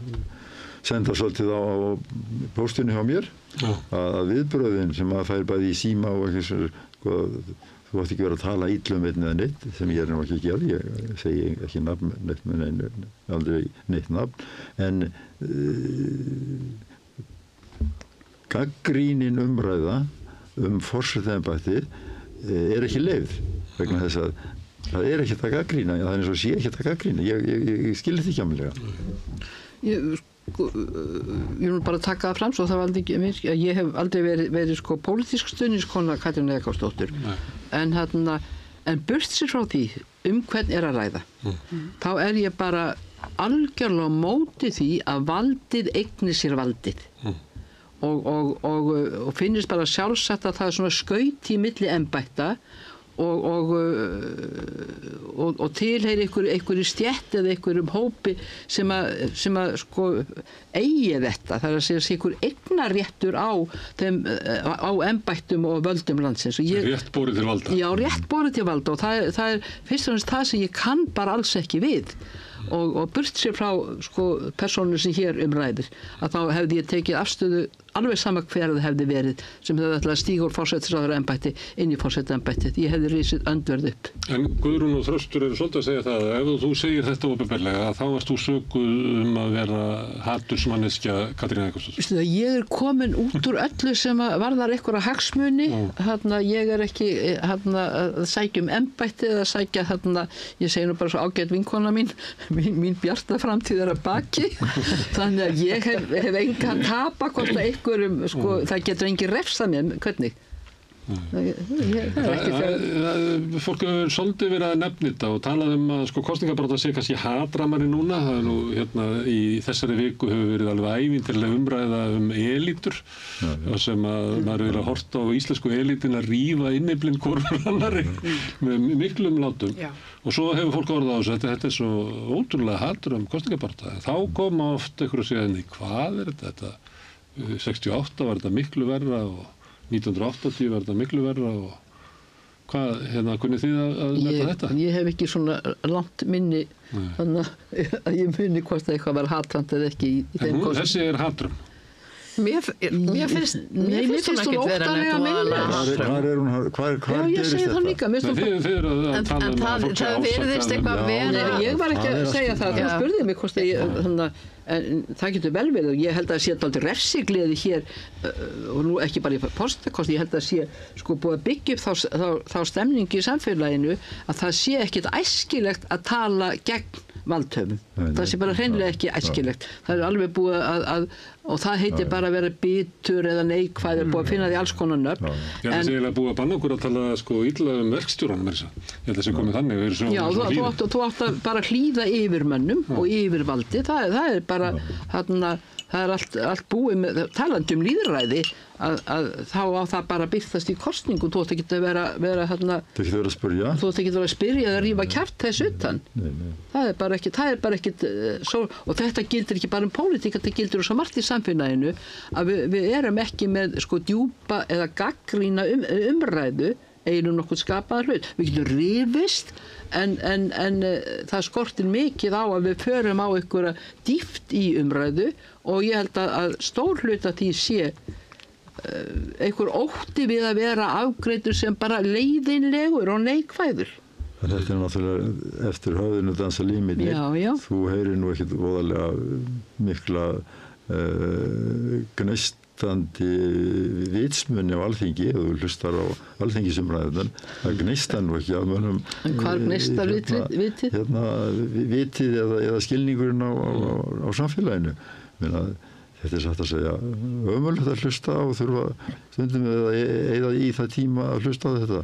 senda svolítið á, á póstinu hjá mér Já. að viðbröðin sem að fær bæði í síma og ekki svo, sko, þú ætti ekki verið að tala illa um einn eða neitt sem ég er nú ekki að gera, ég segi ekki nafn neitt með neinu, aldrei neitt nafn, en uh, gagnrýnin umræða um forsetaembættið uh, er ekki leyfð vegna þess að það er ekki að gagnrýna, það er eins og sé ekki að gagnrýna, ég, ég, ég, ég skil þetta ekki almennilega. Ég ég vil bara taka það fram svo það var aldrei, ég hef aldrei verið, verið sko pólitísk stuðningskona Katrínar Jakobsdóttur en hérna en burt sér frá því um hvern er að ræða mm. þá er ég bara algjörlega á móti því að valdið eignir sér valdið mm. og, og, og, og finnist bara sjálfsagt að það er svona skaut í milli embætta og, og, og, og tilheyri einhver, einhverju stjætt eða einhverjum hópi sem að, sem að sko eigi þetta, það er að segja einhver eignaréttur á þeim, á embættum og völdum landsins. Og ég, rétt borið til valda. Já, rétt borið til valda og það er, það er fyrst og fremst það sem ég kann bara alls ekki við. Og, og burt sér frá sko, persónu sem hér umræðir að þá hefði ég tekið afstöðu alveg sama hver það hefði verið sem hefði ætlað að stíga úr forsætisráðherra embætti inn í forsetaembættið. Ég hefði risið öndverð upp. En Guðrún og Þröstur eru svolítið að segja það að ef þú segir þetta opinberlega þá varst þú sökuð um að vera hatursmanneskja Katrín Jakobsdóttir. Ég er komin út úr öllu sem varðar einhverja hagsmuni. Þarna, ég er ekki þarna, að sækja um embætti eða sækja þarna, ég segi nú bara svo ágæt vinkona mín, mín, mín bjarta framtíð er að baki. Þannig að ég hef, hef engan tapa hvort að einhverjum, sko, það getur engin refsa mér, hvernig? Það, ég, það er ekki þegar... Fólk hefur svolítið verið að nefna þetta og talað um að sko kosningabarátta sé kannski hatramari núna. Það er nú hérna í þessari viku hefur verið alveg ævintýraleg umræða um elítur ja, ja. sem að maður er að horta á íslensku elítin að rífa inniblind hvorfur annari með miklum látum. Já. Og svo hefur fólk orðað á þessu, þetta, þetta er svo ótrúlega hatur um kosningabarátta. Þá koma oft einhverju að segja, hvað er þetta? þetta sextíu og átta var þetta miklu verra og nítján hundruð áttatíu var þetta miklu verra og hvað, hérna, kunnið þið að, að nefna þetta? Ég hef ekki svona langt minni, Nei. Þannig að ég muni hvort að eitthvað var hatrand eða ekki í, í þeim kostum. Þessi er hatrum. Mér, mér finnst mér finnst hún ekkert vera neitt hvað er hún hvað hvað gerist þetta en það það virðist eitthvað vera ég var ekki að segja það þú spurðið mig hvort ég þannig en það getur vel verið og ég held að sé dálítið refsigleði hér og nú ekki bara í postakosti ég held að sé sko búið að byggja upp þá, þá, þá stemningu í samfélaginu að það sé ekkert æskilegt að tala gegn valdhöfum. Það sé bara hreinlega ekki æskilegt. Það er alveg búið að, að og það heitir bara að vera bitur eða neikvæð er búið að finna því alls konar nöfn. Ég held að það er búið að banna okkur að tala sko illa um verkstjóranum er þess að. Ég held að það sé komið þannig. Já, þú, þú, átt, þú átt að bara hlýða yfirmönnum Já. Og yfirvaldi. Það, það er bara þarna það er allt, allt búið með talandi um lýðræði að, að þá á það bara byrtast í kosningum þú ætti ekki að vera, vera þarna þú ætti ekki að vera að spyrja þú ætti ekki að vera að spyrja eða rífa kjaft þess utan nei, nei. það er bara ekki það er bara ekki svo, og þetta gildir ekki bara um pólitík þetta gildir svo margt í samfélaginu að við, við erum ekki með sko djúpa eða gagnrýna um, umræðu eiginum nokkuð skapaðar hlut við getum rifist en, en, en það skortir mikið á að við förum á einhverja dýpt í umræðu og ég held að, að stór hluta því sé einhver ótti við að vera afgreiddur sem bara leiðinlegur og neikvæður. Þetta er náttúrulega eftir höfðinu dansa líminni. Já, já. Þú heyrir nú ekkit voðalega mikla uh, gneistandi vitsmunni á Alþingi ef þú hlustar á Alþingisumræðunar. Það gneistar nú ekki að mönnum En hvað gneistar vitið? Hérna, vitið eða, eða skilningurinn á, á, á samfélaginu. Minna, þetta er satt að segja ömurlegt að hlusta og þurfa stundum eða eða í það tíma að hlusta á þetta.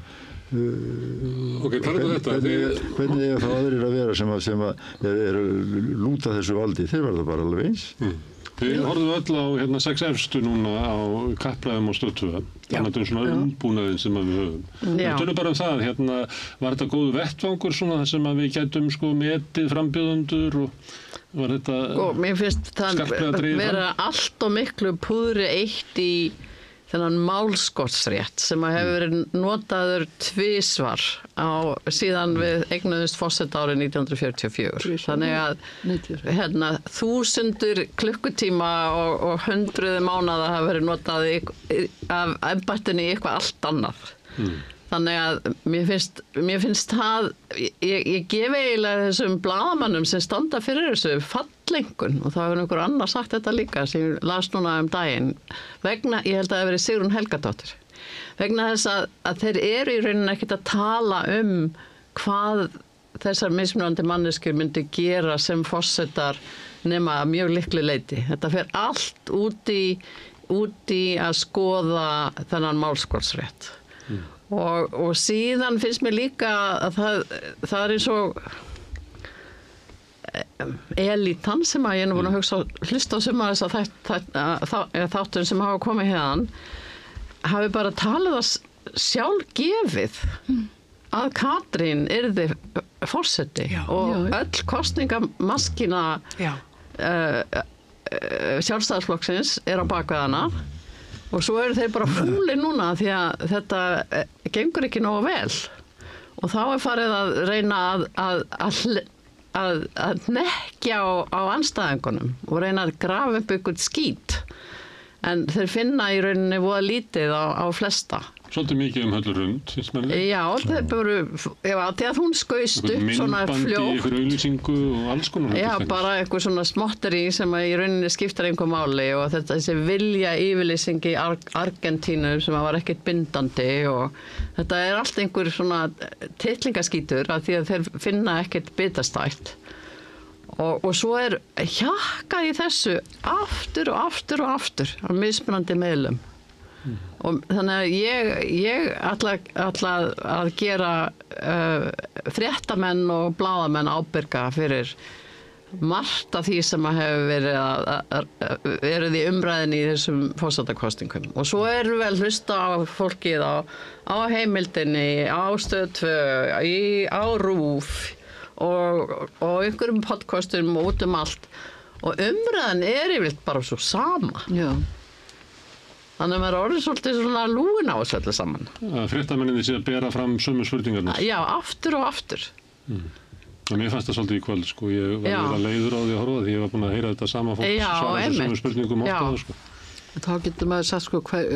Ok, talaðu um þetta. Hvernig, hvernig er það aðrir að vera sem að, sem að er, er lúta þessu valdi? Þeir verða bara alveg eins. Mm. Við horfum öll á hérna sex efstu núna á kappræðum og stöðtöða. Þannig að þetta er svona umbúnaðin sem við höfum. Við tölum bara um það, hérna var þetta góð vettvangur svona sem að við gætum sko metið frambjóðendur og var þetta sko, mér finnst það vera allt og miklu púðri eitt í þennan málskotsrétt sem að hefur verið notaður tvisvar á síðan við eignuðumst forseta árið nítján hundruð fjörutíu og fjögur. Þannig að hérna, þúsundur klukkutíma og, og hundruði mánaða hafa verið notað í, af embættinu í eitthvað allt annað. Mm. Þannig að mér finnst, mér finnst það, ég, ég gef eiginlega þessum blaðamannum sem standa fyrir þessu fallengun og það hefur einhver annar sagt þetta líka sem ég las núna um daginn vegna, ég held að það hefur verið Sigrún Helgadóttir vegna þess að, að þeir eru í rauninni ekkert að tala um hvað þessar mismunandi manneskjur myndi gera sem forsetar nema mjög liklu leyti. Þetta fer allt út í, út í að skoða þennan málskotsrétt. Mm. Og, og síðan finnst mér líka að það, það er eins og elítan sem að ég er nú búin að hugsa hlusta á sem að þess að það, þáttum sem hafa komið hérna hafi bara talið að sjálfgefið að Katrín yrði forseti og Já. öll kostningamaskina Já. uh, uh, sjálfstæðisflokksins er á bakvið hana og svo eru þeir bara fúli núna því að þetta uh, gengur ekki nógu vel og þá er farið að reyna að að, að, að, að nekkja á, á anstæðingunum og reyna að grafa upp einhvern skít en þeir finna í rauninni voða lítið á, á flesta. Svolítið mikið um Höllu Rund, finnst manni? Já, það er bara, já, því að hún skaust upp svona Myndbandi, fljótt. einhver auglýsingu og alls konar. Já, bara eitthvað svona smotteri sem að í rauninni skiptar einhver máli og þetta þessi vilja yfirlýsing í Ar Argentínu sem var ekkert bindandi og þetta er allt einhver svona titlingaskítur að því að þeir finna ekkert bitastætt. Og, og svo er hjakkað í þessu aftur og aftur og aftur á mismunandi meðlum. Mm. Og þannig að ég, ég ætla, ætla að gera uh, fréttamenn og blaðamenn ábyrga fyrir margt af því sem að hefur verið, að, að, að, verið í umræðinni í þessum forsetakostingum. Og svo erum við að hlusta á fólkið á, á heimildinni, á Stöð tvö, í, á RÚV og, og einhverjum podcastum út um allt. Og umræðin er yfirleitt bara svo sama. Já. Þannig að maður er orðið svolítið svona lúin á þessu öllu saman. Fréttamenninni sé að bera fram sömu spurningarnar. Já, aftur og aftur. Mm. Og mér fannst það svolítið í kvöld, sko. Ég var Já. verið leiður á því að horfa því ég var búin að heyra þetta sama fólk Já, svara þessu einmitt. sömu spurningum Já. átt á, sko. Þá getur maður sagt sko hver,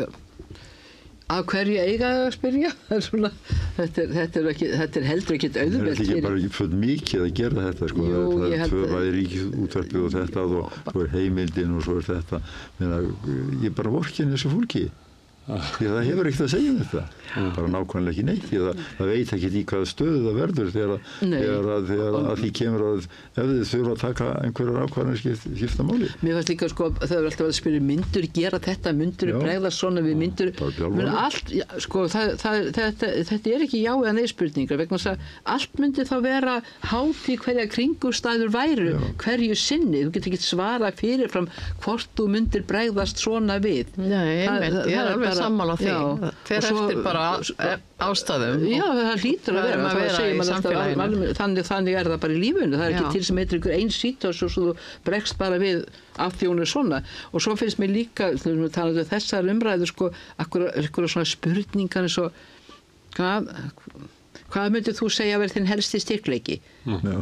að hverju eiga að spyrja. Svona, þetta, er, þetta, er ekki, þetta er heldur ekkert Það er auðvelt ekki bara ekki fyrir mikið að gera þetta sko. Jú, það ég er held tvö að- bæði ríkisútvarpið og þetta og svo er heimildin og svo er þetta. Meina, ég bara vorkenni þessu fólki. Því að það hefur ekkert að segja um þetta. Bara nákvæmlega ekki neitt. Því að það, það veit ekki í hvaða stöðu það verður þegar, Nei. þegar, að, þegar að því kemur að ef þið þurfa að taka einhverjar ákvarðanir skipt, skipta máli. Mér fannst líka sko, það er alltaf að spyrja myndur gera þetta, myndur Já. bregðast svona við myndur, bara bjálfari. menn allt, já, sko, það, það, þetta, þetta er ekki já eða nei spurningar, vegna þess að allt myndi þá vera hátt í hverja kringustæður væru, Já. hverju sinni, þú getur ekki svara fyrirfram hvort þú myndir bregðast svona við. Nei, Það- einmitt, það- ég það er er alveg bara- sammála því. já. Fer Og svo- eftir bara á- ástæðum. Já, það hlýtur að Hvað vera, erum að það vera segir í maður alltaf, samfélaginu? alveg- þannig, þannig er það bara í lífinu, það er ekki Já. til sem heitir einhver einn sítósu svo þú bregst bara við af því hún er svona og svo finnst mér líka, þegar við talaðum um þessar umræður sko, eitthvað svona spurningar eins og hvað, hvað myndir þú segja að vera þinn helsti styrkleiki? Já.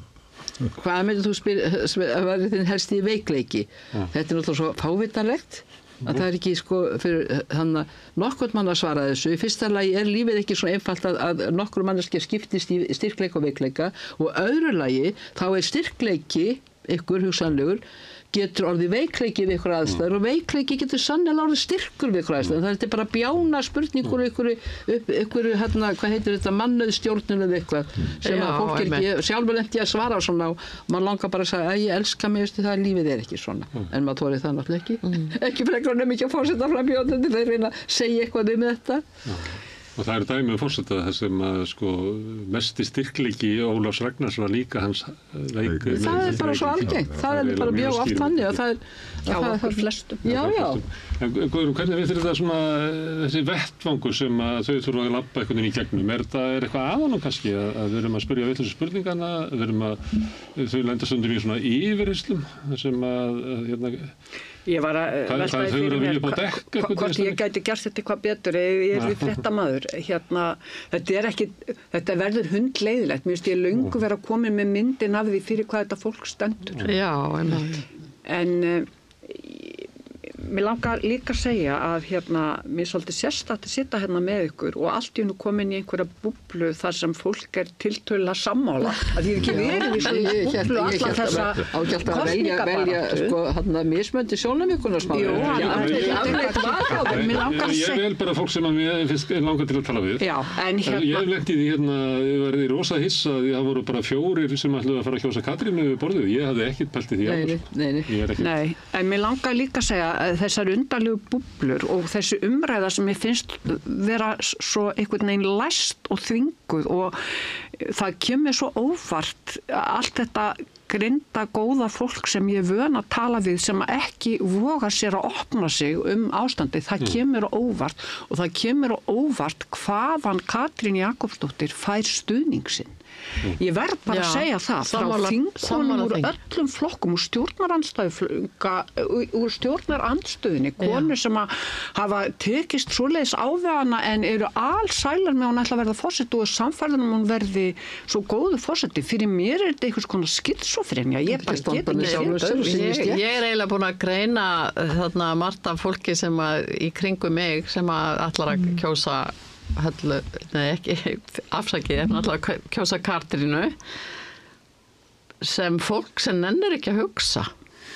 Hvað myndir þú spyrja að vera þinn helsti veikleiki? Þetta er náttúrulega svo fávitanlegt að það er ekki sko fyrir hann að nokkur mann að svara þessu. Í fyrsta lagi er lífið ekki svo einfalt að, að nokkur manneskja skiptist í styrkleika og veikleika og öðru lagi þá er styrkleiki ykkur hugsanlegur getur orðið veikleiki við ykkur aðstæður og veikleiki getur sannlega orðið styrkur við ykkur aðstæður. Það er bara bjána spurningur ykkur, upp, ykkur hérna, hvað heitir þetta, mannöð stjórnun eða eitthvað sem Já, að fólk er einmitt. ekki, sjálfur lenti að svara á svona og mann langar bara að segja að ég elska mig, veistu það, lífið er ekki svona. En maður þorið það náttúrulega ekki. Ekki frekar nefnir ekki að fórseta fram í til þeir reyna að segja eitthvað um þetta. Og það er dæmi um fórseta þess sem að sko mesti styrkleiki Ólafs Ragnars var líka hans veik. Það er bara svo algengt. Það er bara mjög oft þannig að það er Já, að það- okkur flestum. Já, já. En Guðrún, hvernig finnst þér þetta svona þessi vettvangur sem að þau þurfa að labba einhvern veginn í gegnum? Er þetta er eitthvað aðan og kannski að, að við erum að spyrja vitlausar spurningana, við erum að þau lenda stundum í svona yfirheyslum sem að, að hérna, Ég var að Hvað- velta hvað því þau eru fyrir að mér vilja upp á hva- dekk, hva- einhvern hvort veginn ég gæti gert þetta eitthvað betur ef ég er því fréttamaður. Hérna, þetta er ekki, þetta verður hundleiðilegt. Mér finnst ég löngu vera að koma með myndin af því fyrir hvað þetta fólk stendur. Já, einmitt. En uh, mér langar líka að segja að hérna, mér er svolítið sérstætt að sitja hérna með ykkur og allt í hennu komin í einhverja búblu þar sem fólk er tiltölulega sammála. Að ég hef ekki verið í svona Ég hélt búblu ég alla hélt þessa að ágælt að velja, velja kosningabaráttu. sko, hann að mismöndi sjónamíkunar smá. Jú, Ég- hann- ég- hann- ég- afleitt var á þeim. Mér langar að Ég segja- vel bara fólk sem að mér finnst langar til að tala við. Já, en Ég hérna... hef lent í því hérna, ég verði rosa hissa því að það voru bara fjórir sem ætluðu að fara að kjósa Katrínu við borðið. Ég hafði ekkert pælt í því Nei, áður. nei, nei. Ég er ekki. Nei, en mér langar líka að segja að þessar undarlegu búblur og þessi umræða sem ég finnst vera svo einhvern veginn læst og þvinguð og það kemur svo óvart allt þetta grinda góða fólk sem ég er vön að tala við sem ekki voga sér að opna sig um ástandið, það mm. kemur á óvart og það kemur á óvart hvaðan Katrín Jakobsdóttir fær stuðning sinn. Mm. Ég verð bara Já, að segja það sammála, frá þingkonum úr þing. öllum flokkum, úr stjórnarandstöðu, úr stjórnarandstöðinni, konur sem að hafa tekist svoleiðis á við hana en eru alsælar með hún ætla að verða forseti og samfærðunum hún verði svo góðu forseti. Fyrir mér er þetta einhvers konar skitsofrenja. Ég bara get ekki séð. Ég, ég er eiginlega búin að greina þarna margt af fólki sem að í kringum mig sem að ætlar að kjósa Höllu, nei ekki afsakið, en alltaf kjósa Katrínu sem fólk sem nennir ekki að hugsa.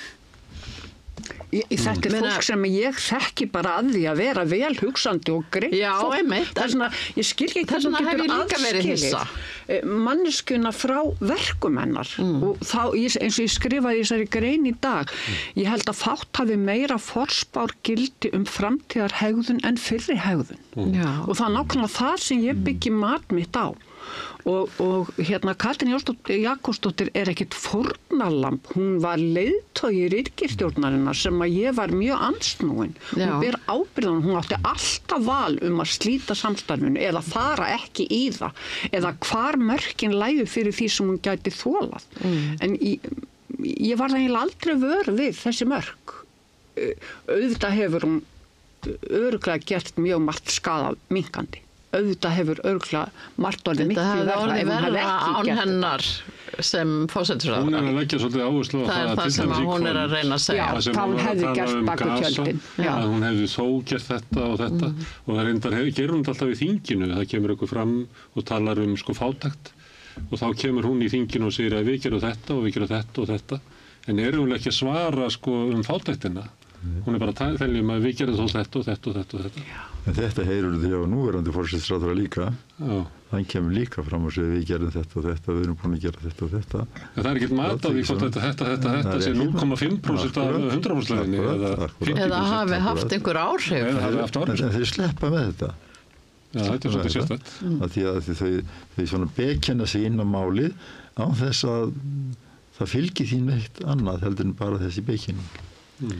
Í, í þetta er Meina, fólk sem ég þekki bara að því að vera vel hugsandi og greið Já, fólk. einmitt. Það er svona, ég skil ekki Þess vegna hef ég líka verið hissa. manneskuna frá verkum hennar mm. og þá, eins og ég skrifaði í þessari grein í dag, ég held að fátt hafi meira forspár gildi um framtíðar hegðun en fyrri hegðun. Mm. Og það er nákvæmlega það sem ég byggi mat mitt á. Og, og hérna Katrín Jakobsdóttir er ekkit fórnarlamb, hún var leiðtogi ríkisstjórnarinnar sem að ég var mjög ansnúin. Já. Hún ber ábyrgðan, hún átti alltaf val um að slíta samstarfinu eða fara ekki í það eða hvar mörkin lægu fyrir því sem hún gæti þolað. Mm. En ég, ég var eiginlega aldrei vör við þessi mörk. Auðvitað hefur hún örugglega gert mjög margt skaða minkandi. Auðvitað hefur örugglega margt orðið miklu verða ef hún hefði ekki án gert hennar sem fórsætisráðherra. Hún er að leggja svolítið áherslu á það. Það er það sem hún er að reyna að segja. Já, það hún hefði gert baku tjöldin. Að hún hefði þó gert þetta og þetta mm. og það reyndar gerir hún alltaf í þinginu. Það kemur ykkur fram og talar um sko fátækt og þá kemur hún í þinginu og segir að við gerum þetta og við gerum þetta og þetta. En er hún ekki að svara sko um fátæktina? Hún er bara að tala um að við gerum þó þetta og þetta og þetta og þetta. Já. En þetta heyrur því á núverandi forsætisráðherra líka. Já. Hann kemur líka fram og segir við gerum þetta og þetta, við erum búin að gera þetta og þetta. En það er ekkert mat á því hvort þetta, þetta, þetta, þetta sé núll komma fimm prósent af hundrað prósent leginni eða fimmtíu prósent. Eða hafi haft einhver áhrif. Eða hafi haft áhrif. En þeir sleppa með þetta. Já, þetta er svolítið sérstætt. Því að þau, þau svona bekenna sig inn á málið á þess að það fylgir því neitt annað heldur en bara þessi bekenning. Mm.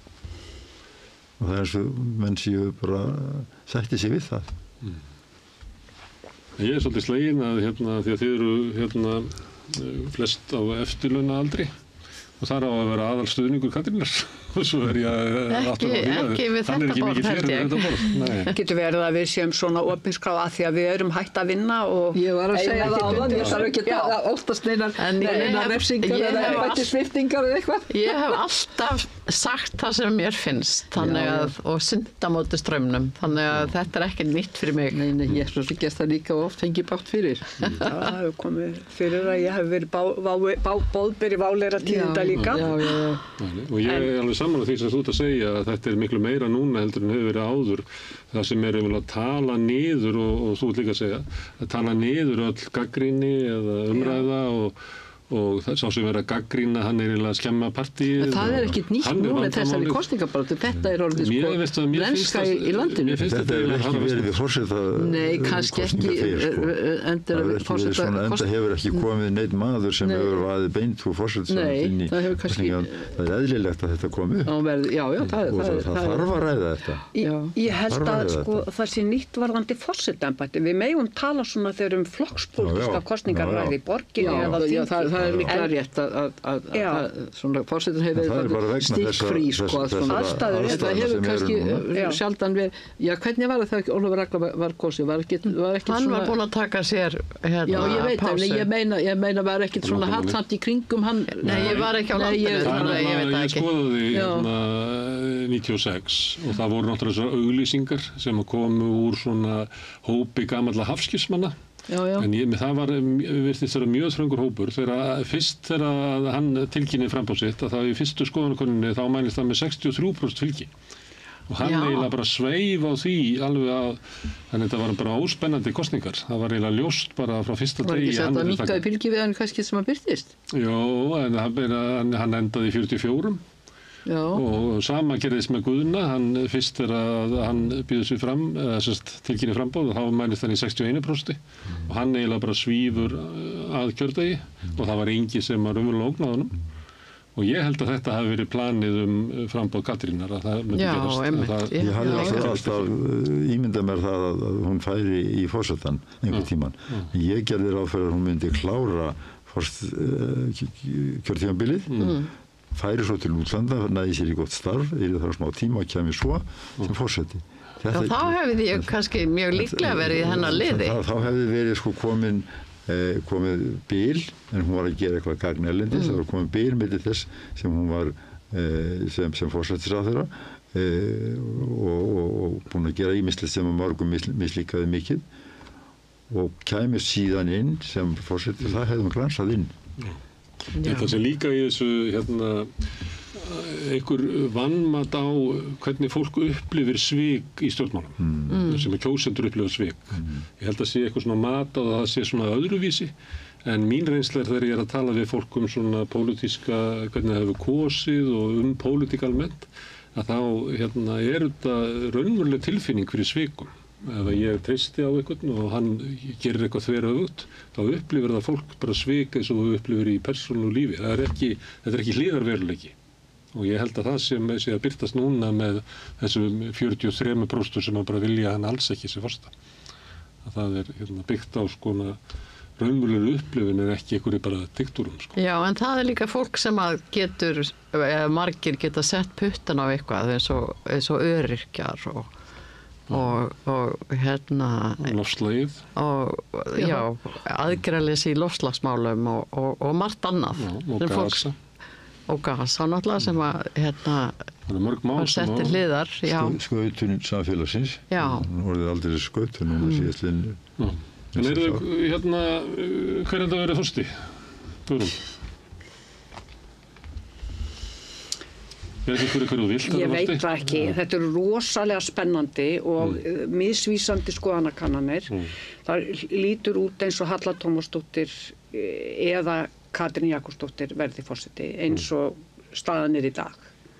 Og það er eins og menn séu bara sætti sig við það. Mm. Ég er svolítið slegin að hérna, því að þið eru hérna, flest á eftirlaunaaldri og þar á að vera aðalstuðningur Katrínar og svo er ég að ekki, ekki við þetta borð held ég. Getur verið að við séum svona opinskráð að því að við erum hægt að vinna og ég var að segja það áðan, ég þarf ekki að óttast neinar refsingar eða bættisviftingar eða eitthvað. Ég hef alltaf sagt það sem mér finnst þannig að, og synda móti straumnum þannig að þetta er ekki nýtt fyrir mig. Nei, nei, ég svo gerst það líka oft fengið bátt fyrir. Það hefur komið fyrir að ég hef verið bóðberi váleira tíðinda líka. Já, já, já. Og ég er alveg saman af því sem þú ert að segja að þetta er miklu meira núna heldur en hefur verið áður. Það sem er að tala niður og, og þú ert líka að segja að tala niður öll gagnrýni eða umræða og og það sá sem verið að gagnrýna hann er eiginlega að skemma partíið. Það er ekkit nýtt núna þessari kosningabaráttu, þetta er orðið sko lenska í, í landinu. Þetta hefur ekki verið við forseta Nei, kannski ekki endur forseta Enda hefur ekki komið neitt maður sem hefur vaðið beint úr forsetasamtinn í kosningar. Það er eðlilegt að þetta komi upp. Já, já, það og það þarf að ræða þetta. Ég held að sko það sé nýtt varðandi forsetaembætti. Við megum tala svona þegar um flokkspólitíska kosningar ræði í borginni eða þingi. Það er líklega rétt að, að, að, að svona fórsetin hefur verið stikkfrí sko að svona aðstæður það hefur kannski sjaldan verið já hvernig var það þegar Ólafur Ragnar var kosið var ekki var ekkert hann svona var búinn að taka sér hérna já ég veit það ég meina ég meina var ekkert svona hatsamt í kringum hann nei ég var ekki á landinu ég veit það ekki ég skoðaði hérna níutíu og sex og það voru náttúrulega svona auglýsingar sem komu úr svona hópi gamalla hafskipsmanna. Já, já. En ég, það var virtist vera mjög þröngur hópur þegar fyrst þegar hann tilkynni frambáð sitt að það í fyrstu skoðanakönnunni þá mælist það með sextíu og þrjú prósent fylgi og hann eiginlega bara sveif á því alveg að þannig að þetta var bara óspennandi kostningar það var eiginlega ljóst bara frá fyrsta degi var ekki sett að minnkaði fylgi við hann kannski sem að byrtist Jó, en hann, hann endaði í fjörutíu og fjögur og sama gerðist með Guðna, hann fyrst þegar hann býður sig fram, eða sérst tilkynni frambóð og þá mælist hann í sextíu og eitt prósent og hann eiginlega bara svífur að kjördegi og það var engi sem var umverulega ógn á honum og ég held að þetta hafi verið planið um frambóð Katrínar að það myndi Já, gerast. einmitt, það, já. Ég hafði alltaf, alltaf ímyndað mér það að, að hún færi í forsetann einhvern tíman. En ég gerði ráð fyrir að hún myndi klára uh, kjörtímabilið mm. færi svo til útlanda, næði sér í gott starf, er það smá tíma og kemur svo sem forseti. Já, þá hefði ég kannski mjög líklega verið í hennar liði. Þá, þá hefði verið sko komin, eh, komið bil, en hún var að gera eitthvað gagn erlendis, mm. það var komið bil milli þess sem hún var eh, sem, sem forsætisráðherra eh, og, og, og búin að gera ýmislegt sem að mörgum misl, mislíkaði mikið og kæmur síðan inn sem forsætis, það hefði hún glansað inn. Já. Þetta sem líka í þessu hérna, einhver vannmat á hvernig fólk upplifir svik í stjórnmálum mm. sem að kjósendur upplifa svik. Mm. Ég held að sé eitthvað svona mat á það að það sé svona öðruvísi en mín reynsla er þegar ég er að tala við fólk um svona pólitíska, hvernig það hefur kosið og um pólitík almennt að þá hérna, er þetta raunveruleg tilfinning fyrir svikum. Ef ég treysti á einhvern og hann gerir eitthvað þveröfugt, þá upplifir það fólk bara svik eins og þú upplifir í persónulegu lífi. Það er ekki, þetta er ekki hliðarveruleiki. Og ég held að það sem sé að birtast núna með þessum fjörutíu og þrjú prósent sem að bara vilja hann alls ekki sem forseta. Að það er hérna, byggt á skona raunverulegur upplifin en ekki einhverju bara diktúrum. Sko. Já, en það er líka fólk sem að getur, eða margir geta sett puttan á eitthvað eins og, eins og öryrkjar og Og, og hérna lofslagið og já, aðgerðaleysi í lofslagsmálum og, og, og margt annað já, og gasa og gasa náttúrulega sem að hérna var setti hliðar skautun samfélagsins nú er það aldrei skautun núna mm. síðastlinni en er það hérna hver er þetta verið fyrsti? Guðrún Ég veit það ekki. Þetta er rosalega spennandi og mm. misvísandi skoðanakannanir. Mm. Það lítur út eins og Halla Tómasdóttir eða Katrín Jakobsdóttir verði forseti eins og staðan er í dag.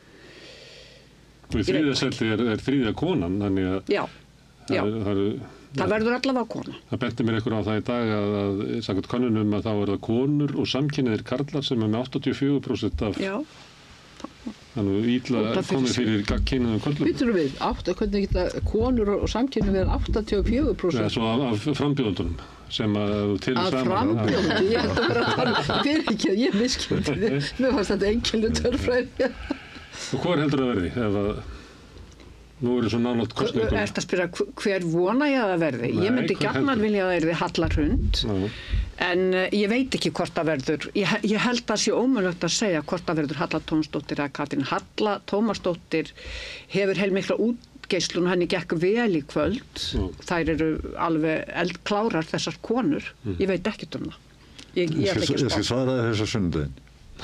Og í þriðja seti er, er þriðja konan, þannig að já, já. Það, það, er, það verður allavega kona. Það benti mér einhver á það í dag að, að samkvæmt könnunum að þá er það konur og samkynniðir karlar sem er með áttatíu og fjögur prósent af já. Þannig ítla komið fyrir kynniðum körlum. Býtum við, átta, hvernig geta konur og samkynni verið áttatíu og fjögur prósent? Ja, svo af, af frambjóðundunum sem að til saman. Að frambjóðundum? Ég held að vera að tala, það er ekki að ég miskildi þið. Mér fannst þetta engilu törfræði. Og hvað heldur það verði ef að nú eru svo nálátt kostningum? Er þetta að spyrja hver vona ég að það verði? Nei, ég myndi gjarnan vilja að það verði Halla Hrund. Ná. En uh, ég veit ekki hvort það verður, ég, ég held að sé ómögulegt að segja hvort það verður Halla Tómasdóttir eða Katrín. Halla Tómasdóttir hefur heilmikla útgeislun og henni gekk vel í kvöld. Mm. Þær eru alveg eldklárar þessar konur. Mm. Ég veit ekkert um það. Ég, ég, ég, ég skal svara þess að sundin.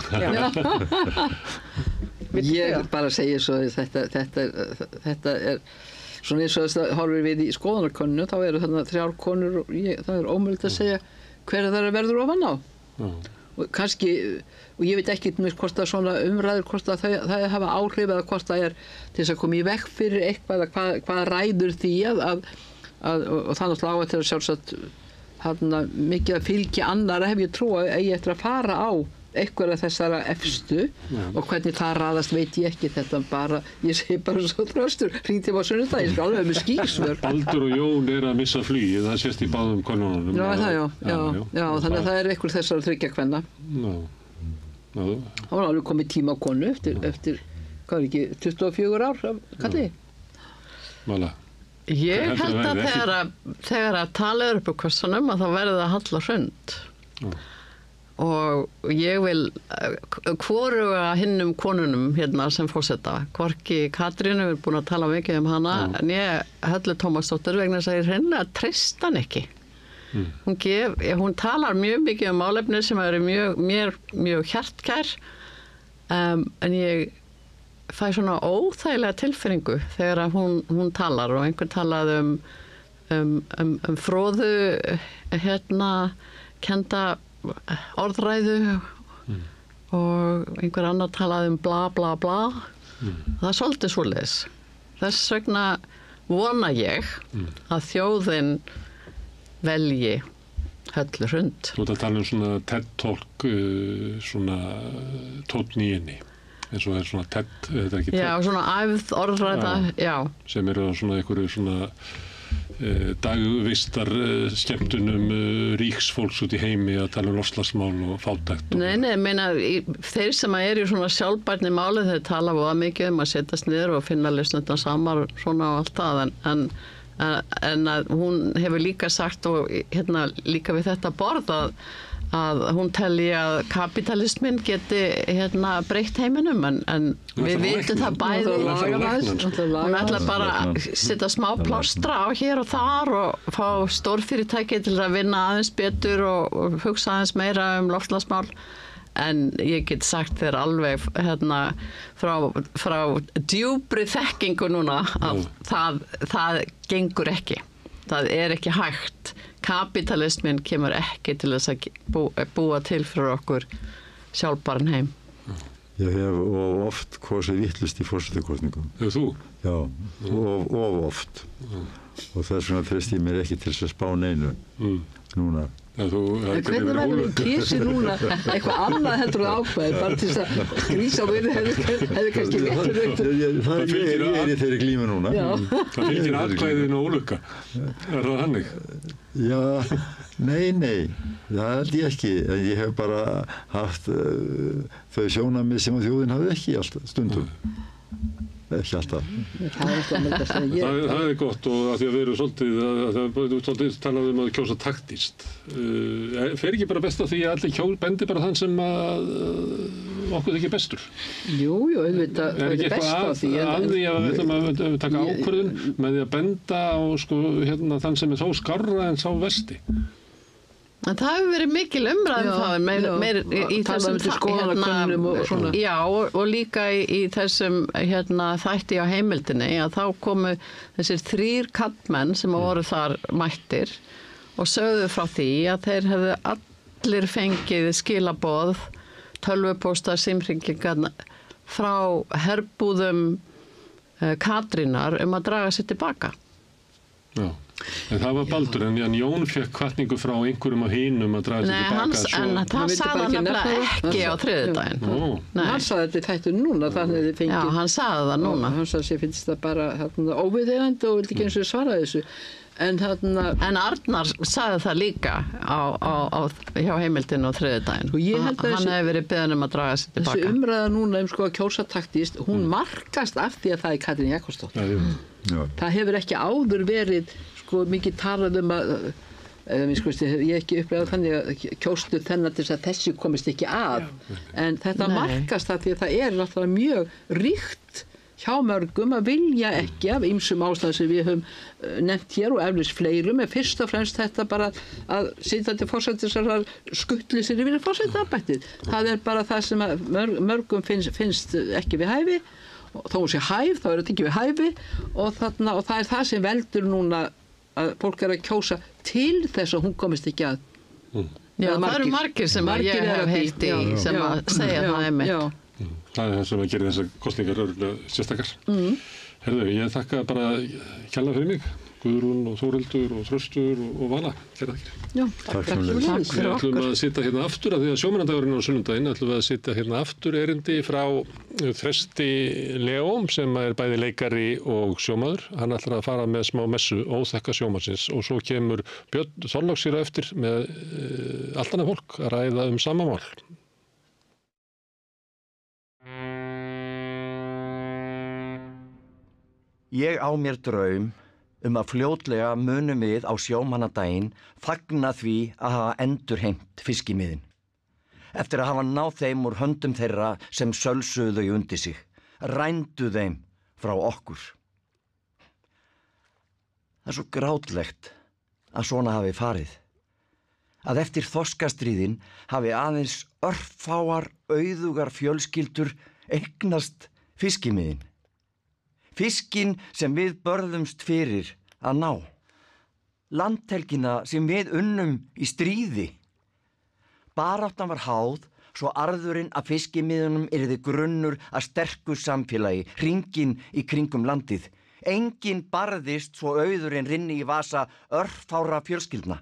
Ég bara segja svo þetta, þetta, þetta er svona eins og þess að horfum við í skoðanarkönnu þá eru þarna þrjár konur og ég, það er ómögulegt að segja hverja það verður ofan á mm. og kannski, og ég veit ekki hvort það svona umræður, hvort það, það, það hafa áhrif eða hvort það er til þess að koma í veg fyrir eitthvað, hvað, hvað ræður því að, að, að og þannig að lága til að sjálfsagt hana, mikið að fylgja annara hef ég trú að ég eftir að fara á einhverja þessara efstu ja. Og hvernig það raðast veit ég ekki þetta bara, ég segi bara svo þröstur hringti á sunnudag, ég skal alveg með skýrsvör Baldur og Jón er að missa flugið það sést í báðum konunum Já, það já, já, já, já, já þannig að það er einhver þessara þriggja kvenna Já Það var alveg komið tíma á konu eftir, eftir hvað er ekki, tuttugu og fjögur ár kalli Vala Ég held að þegar að þegar að tala upp á kostunum að þá verður það Halla Hrund Já og ég vil hvoruga hinnum konunum hérna sem fórseta hvorki Katrín er búin að tala mikið um hana mm. en ég Höllu Tómasdóttir vegna þess að ég hreinlega treysta hann ekki mm. hún, gef, hún talar mjög mikið um málefni sem eru mjög, mjög, mjög hjartkær um, en ég fæ svona óþægilega tilfinningu þegar hún, hún talar og einhver talaði um, um, um, um fróðu hérna kenda orðræðu mm. og einhver annar talaði um bla bla bla. Mm. Það er svolítið svoleiðis. Þess vegna vona ég mm. að þjóðin velji Höllu Hrund. Þú ert að tala um svona TED-talk, uh, svona tónn í henni, eins og það er svona TED, þetta er ekki TED. Já, svona æfð orðræða, já. Sem eru á svona einhverju svona uh, dagvistar uh, skemmtunum uh, ríksfólks út í heimi að tala um loftslagsmál og fátækt. Og... Nei, nei, ég meina, þeir sem eru í svona sjálfbærni máli, þeir tala voða mikið um að setjast niður og finna lausnirnar saman svona og allt það, en, en en að hún hefur líka sagt og hérna líka við þetta borð að, að hún telji að kapitalismin geti hérna breytt heiminum en, en við vitum það bæði hún ætla bara að setja smá plástra á hér og þar og fá stórfyrirtæki til að vinna aðeins betur og, og hugsa aðeins meira um loftslagsmál. En ég get sagt þér alveg hérna, frá, frá djúpri þekkingu núna að mm. það, það gengur ekki. Það er ekki hægt. Kapitalismin kemur ekki til þess að bú, búa til fyrir okkur sjálfbæran heim. Ég hef oft kosið vittlust í forsetakosningum. Hefur þú? Já, mm. of, of oft. Mm. Og þess vegna treysti ég mér ekki til þess að spá neinu mm. núna. Ja, þú, en hvernig verður við kísið núna eitthvað annað heldur að ákveði bara til þess að grísa á virði hefur kannski vittur það er í þeirri glímu núna. Það fylgir atkvæðin og ólukka, er það hannig? Já, nei, nei það held ég ekki, en ég hef bara haft uh, þau sjónarmið sem þjóðin hafði ekki alltaf stundum ekki alltaf það er, alltaf það, er, það er gott og að því að við erum svolítið að, að það er svolítið talað um að kjósa taktíst uh, fer ekki bara best að því að allir kjól bendi bara þann sem að uh, okkur ekki bestur jú, jú, auðvitað er ekki eitthvað að, því, að, að því að við ætlum að, að taka ákvörðun með því að benda á sko, hérna, þann sem er þó skárra en sá versti. En það hefur verið mikil umræð um það meir, meir í, í þessum hérna, og, svona. Já, og, og líka í, í þessum hérna, þætti á heimildinni að þá komu þessir þrír kallmenn sem voru þar mættir og sögðu frá því að þeir hefðu allir fengið skilaboð, tölvupóstar, símhringingar frá herbúðum uh, Katrínar um að draga sér tilbaka. Já. En það var Baldur, en, en Jón fekk hvatningu frá einhverjum af hinum að draga sig tilbaka. Hans, svo... En það sagði hann nefnilega ekki á þriðjudaginn. Hann sagði þetta þættu núna, þannig þið fengið. Já, hann sagði það núna. Og hann sagði að ég finnst það bara hérna, óviðeigandi og vildi ekki eins og svara þessu. En, hérna, en Arnar sagði það líka á, á, á, hjá heimildinu á þriðjudaginn. Hann hefði verið beðin um að draga sig tilbaka. Þessi umræða núna um sko að kjósa taktist, hún mm. markast af því að það er Katrín Jakobsdóttir. Ja, það hefur ekki áður verið sko mikið talað um að eða sko, ég ekki upplegað þannig að kjóstu þennan til þess að þessi komist ekki að en þetta Nei. markast það því að það er náttúrulega mjög ríkt hjá mörgum að vilja ekki af ýmsum ástæðum sem við höfum nefnt hér og eflis fleirum en fyrst og fremst þetta bara að sitjandi forsætisráðherrar skutli sér yfir forsætisembættið. Það er bara það sem að mörg, mörgum finnst, finnst ekki við hæfi og þó sé hæf, þá er þetta ekki við hæfi og, þarna, og það er það sem veldur núna að fólk er að kjósa til þess að hún komist ekki að. Mm. Já, það eru margir sem margir ég hef heilt í já, sem já, að segja já, það einmitt. Já. Það er það sem að gera þessar kosningar örgulega sérstakar. Mm. Herðu, ég þakka bara kærlega fyrir mig. Guðrún og Þórhildur og Þröstur og, og Vala. Kæra þakkir. Já, takk fyrir okkur. Við ætlum að sitja hérna aftur að því að sjómannadagurinn á sunnudaginn ætlum við að sitja hérna aftur erindi frá Þresti Leó sem er bæði leikari og sjómaður. Hann ætlar að fara með smá messu óþekka sjómannsins og svo kemur Björn Þorláksson eftir með uh, allt annað fólk að ræða um sama mál. Ég á mér draum um að fljótlega munum við á sjómannadaginn fagna því að hafa endurheimt fiskimiðin. Eftir að hafa náð þeim úr höndum þeirra sem sölsuðu þau undir sig, rændu þeim frá okkur. Það er svo grátlegt að svona hafi farið. Að eftir þorskastríðin hafi aðeins örfáar auðugar fjölskyldur eignast fiskimiðin. Fiskinn sem við börðumst fyrir að ná. Landhelgina sem við unnum í stríði. Baráttan var háð svo arðurinn af fiskimiðunum yrði grunnur að sterku samfélagi, hringinn í kringum landið. Enginn barðist svo auðurinn rinni í vasa örfára fjölskyldna.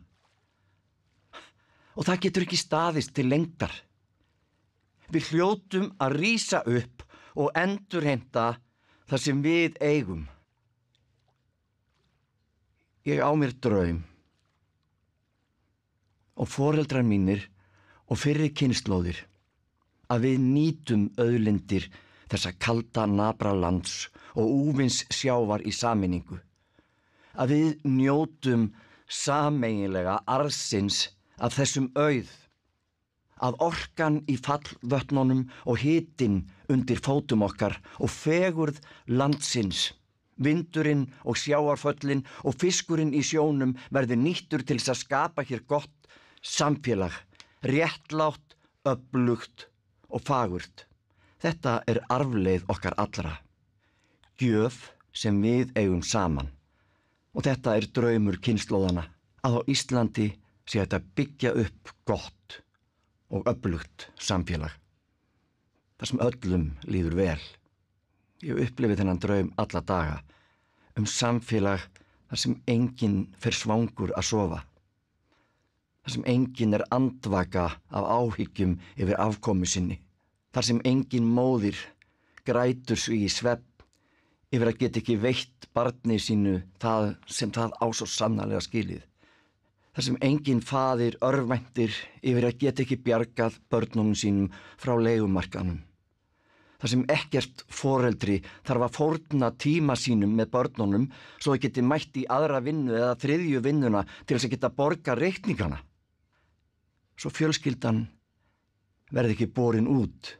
Og það getur ekki staðist til lengdar. Við hljótum að rísa upp og endurheimta það sem við eigum. Ég á mér draum og foreldrar mínir og fyrri kynslóðir að við nýtum auðlindir þessa kalda nabra lands og úvins sjávar í sameiningu. Að við njótum sameiginlega arðsins af þessum auð. Að orkan í fallvötnunum og hitinn undir fótum okkar og fegurð landsins, vindurinn og sjávarföllin og fiskurinn í sjónum verði nýttur til þess að skapa hér gott samfélag, réttlátt, öflugt og fagurt. Þetta er arfleið okkar allra, gjöf sem við eigum saman. Og þetta er draumur kynslóðana, að á Íslandi sé þetta byggja upp gott og öflugt samfélag, þar sem öllum líður vel. Ég upplifi þennan draum alla daga, um samfélag þar sem enginn fer svangur að sofa, þar sem enginn er andvaka af áhyggjum yfir afkomu sinni, þar sem enginn móðir grætur sig í svefn yfir að geta ekki veitt barni sínu það sem það á svo sannarlega skilið, þar sem enginn faðir örvæntir yfir að geta ekki bjargað börnunum sínum frá leigumarkanum, þar sem ekkert foreldri þarf að fórna tíma sínum með börnunum svo þau geti mætt í aðra vinnu eða þriðju vinnuna til þess að geta borga reikningana. Svo fjölskyldan verði ekki borin út.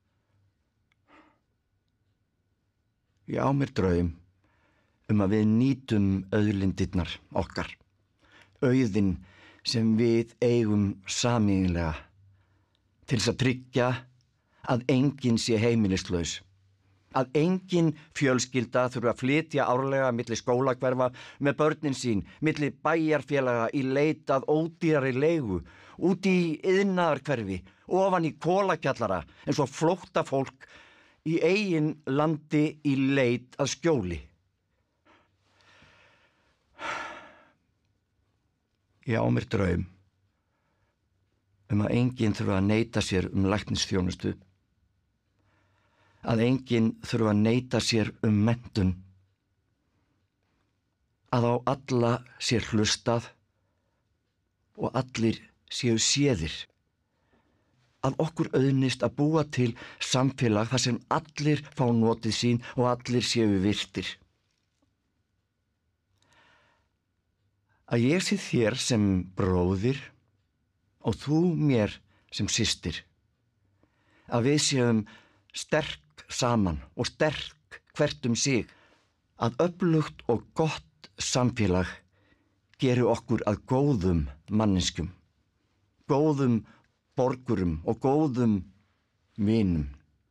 Ég á mér draum um að við nýtum auðlindirnar okkar, auðinn sem við eigum sameiginlega, til þess að tryggja að enginn sé heimilislaus, að enginn fjölskylda þurfa að flytja árlega milli skólahverfa með börnin sín, milli bæjarfélaga í leit að ódýrari leigu, út í iðnaðarhverfi, ofan í kolakjallara, eins og flóttafólk í eigin landi í leit að skjóli. Ég á mér draum um að enginn þurfa að neita sér um læknisþjónustu, að enginn þurfa að neita sér um menntun, að á alla sér hlustað og allir séu séðir, að okkur auðnist að búa til samfélag þar sem allir fá notið sín og allir séu virtir. Að ég sé þér sem bróðir og þú mér sem systir, að við séum sterk saman og sterk hvert um sig, að öflugt og gott samfélag geri okkur að góðum manneskjum, góðum borgurum og góðum vinum.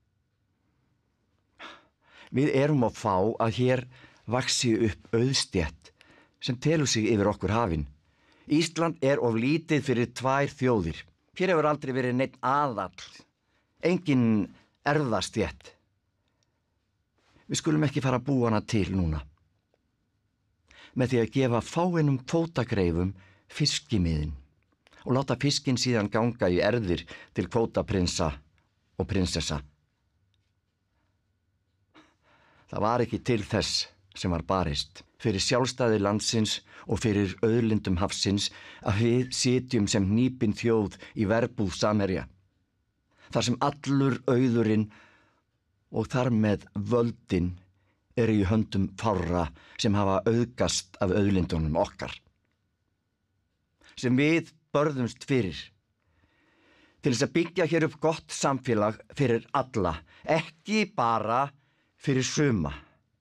Við erum að fá að hér vaxi upp auðstétt sem telur sig yfir okkur hafin. Ísland er of lítið fyrir tvær þjóðir. Hér hefur aldrei verið neinn aðall, engin erfðastétt. Við skulum ekki fara að búa hana til núna. Með því að gefa fáeinum kvótagreifum fiskimiðin og láta fiskinn síðan ganga í erfðir til kvótaprinsa og prinsessa. Það var ekki til þess sem var barist fyrir sjálfstæði landsins og fyrir auðlindum hafsins að við sitjum sem hnípin þjóð í verbúð samherja, þar sem allur auðurinn og þar með völdin eru í höndum fárra sem hafa auðgast af auðlindunum okkar, sem við börðumst fyrir, til þess að byggja hér upp gott samfélag fyrir alla, ekki bara fyrir suma.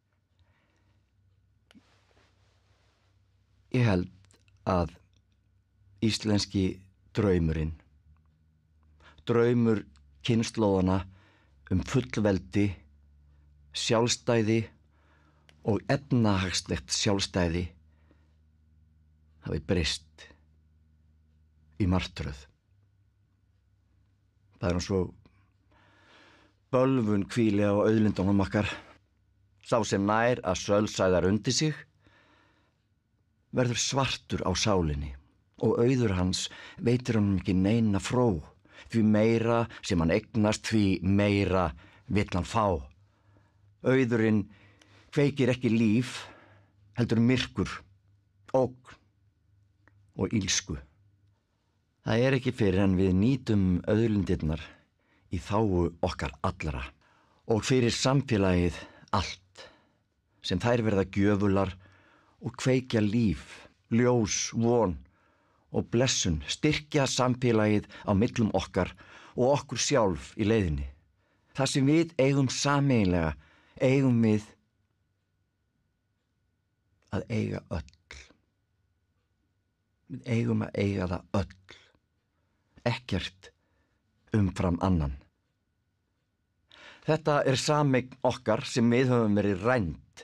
Ég held að íslenski draumurinn, draumur kynslóðana um fullveldi, sjálfstæði og efnahagslegt sjálfstæði hafi breyst í martröð. Það er eins og bölvun hvíli á auðlindunum okkar. Sá sem nær að sölsæðar undir sig verður svartur á sálinni og auður hans veitir honum ekki neina fró. Því meira sem hann eignast, því meira vill hann fá. Auðurinn kveikir ekki líf, heldur myrkur, ógn og ílsku. Það er ekki fyrir en við nýtum auðlindirnar í þágu okkar allra og fyrir samfélagið allt sem þær verða gjöfular og kveikja líf, ljós, von og blessun, styrkja samfélagið á millum okkar og okkur sjálf í leiðinni. Það sem við eigum sameiginlega, eigum við að eiga öll. Við eigum að eiga það öll. Ekkert umfram annan. Þetta er sameign okkar sem við höfum verið rænd.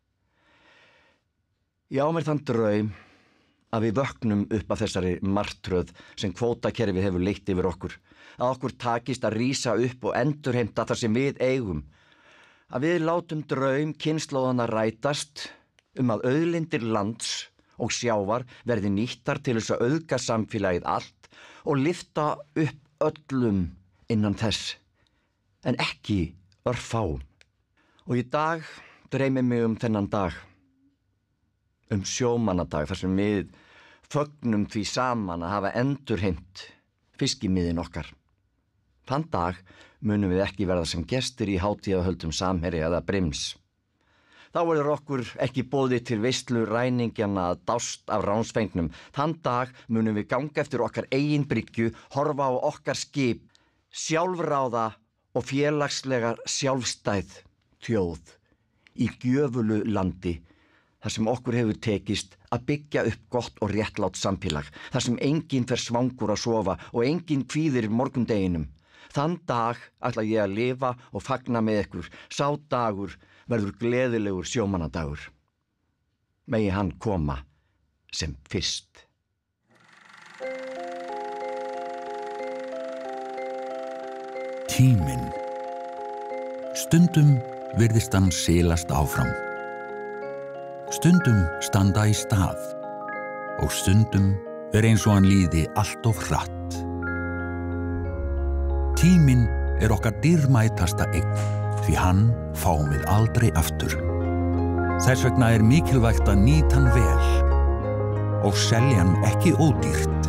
Ég á mér þann draum að við vöknum upp af þessari martröð sem kvótakerfið hefur leitt yfir okkur, að okkur takist að rísa upp og endurheimta það sem við eigum, að við látum draum kynslóðana rætast um að auðlindir lands og sjávar verði nýttar til þess að auðga samfélagið allt og lyfta upp öllum innan þess, en ekki örfáum. Og í dag dreymi mig um þennan dag, um sjómannadag, þar sem við fögnum því saman að hafa endurheimt fiskimiðin okkar. Þann dag munum við ekki verða sem gestir í hátíðahöldum Samherja eða Brims. Þá verður okkur ekki boðið til veislu ræningjanna að dást af ránsfengnum. Þann dag munum við ganga eftir okkar eigin bryggju, horfa á okkar skip, sjálfráða og félagslega sjálfstæð þjóð í gjöfulu landi, þar sem okkur hefur tekist að byggja upp gott og réttlátt samfélag, þar sem enginn fer svangur að sofa og enginn kvíðir morgundeginum. Þann dag ætla ég að lifa og fagna með ykkur. Sá dagur verður gleðilegur sjómannadagur. Megi hann koma sem fyrst. Tíminn. Stundum virðist hann silast áfram. Stundum standa í stað og stundum er eins og hann líði allt of hratt. Tíminn er okkar dýrmætasta eign, því hann fáum við aldrei aftur. Þess vegna er mikilvægt að nýta hann vel og selja hann ekki ódýrt.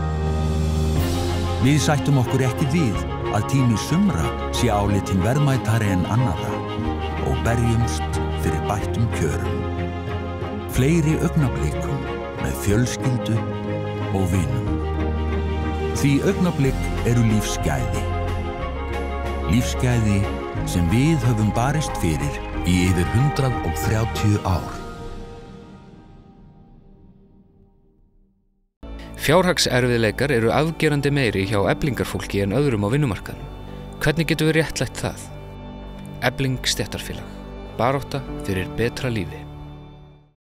Við sættum okkur ekki við að tími sumra sé álitinn verðmætari en annarra og berjumst fyrir bættum kjörum. Fleiri augnablikum með fjölskyldu og vinum. Því augnablik eru lífsgæði. Lífsgæði sem við höfum barist fyrir í yfir hundrað og þrjátíu ár. Fjárhagserfiðleikar eru afgerandi meiri hjá eflingarfólki en öðrum á vinnumarkaðnum. Hvernig getum við réttlætt það? Efling stéttarfélag. Barátta fyrir betra lífi.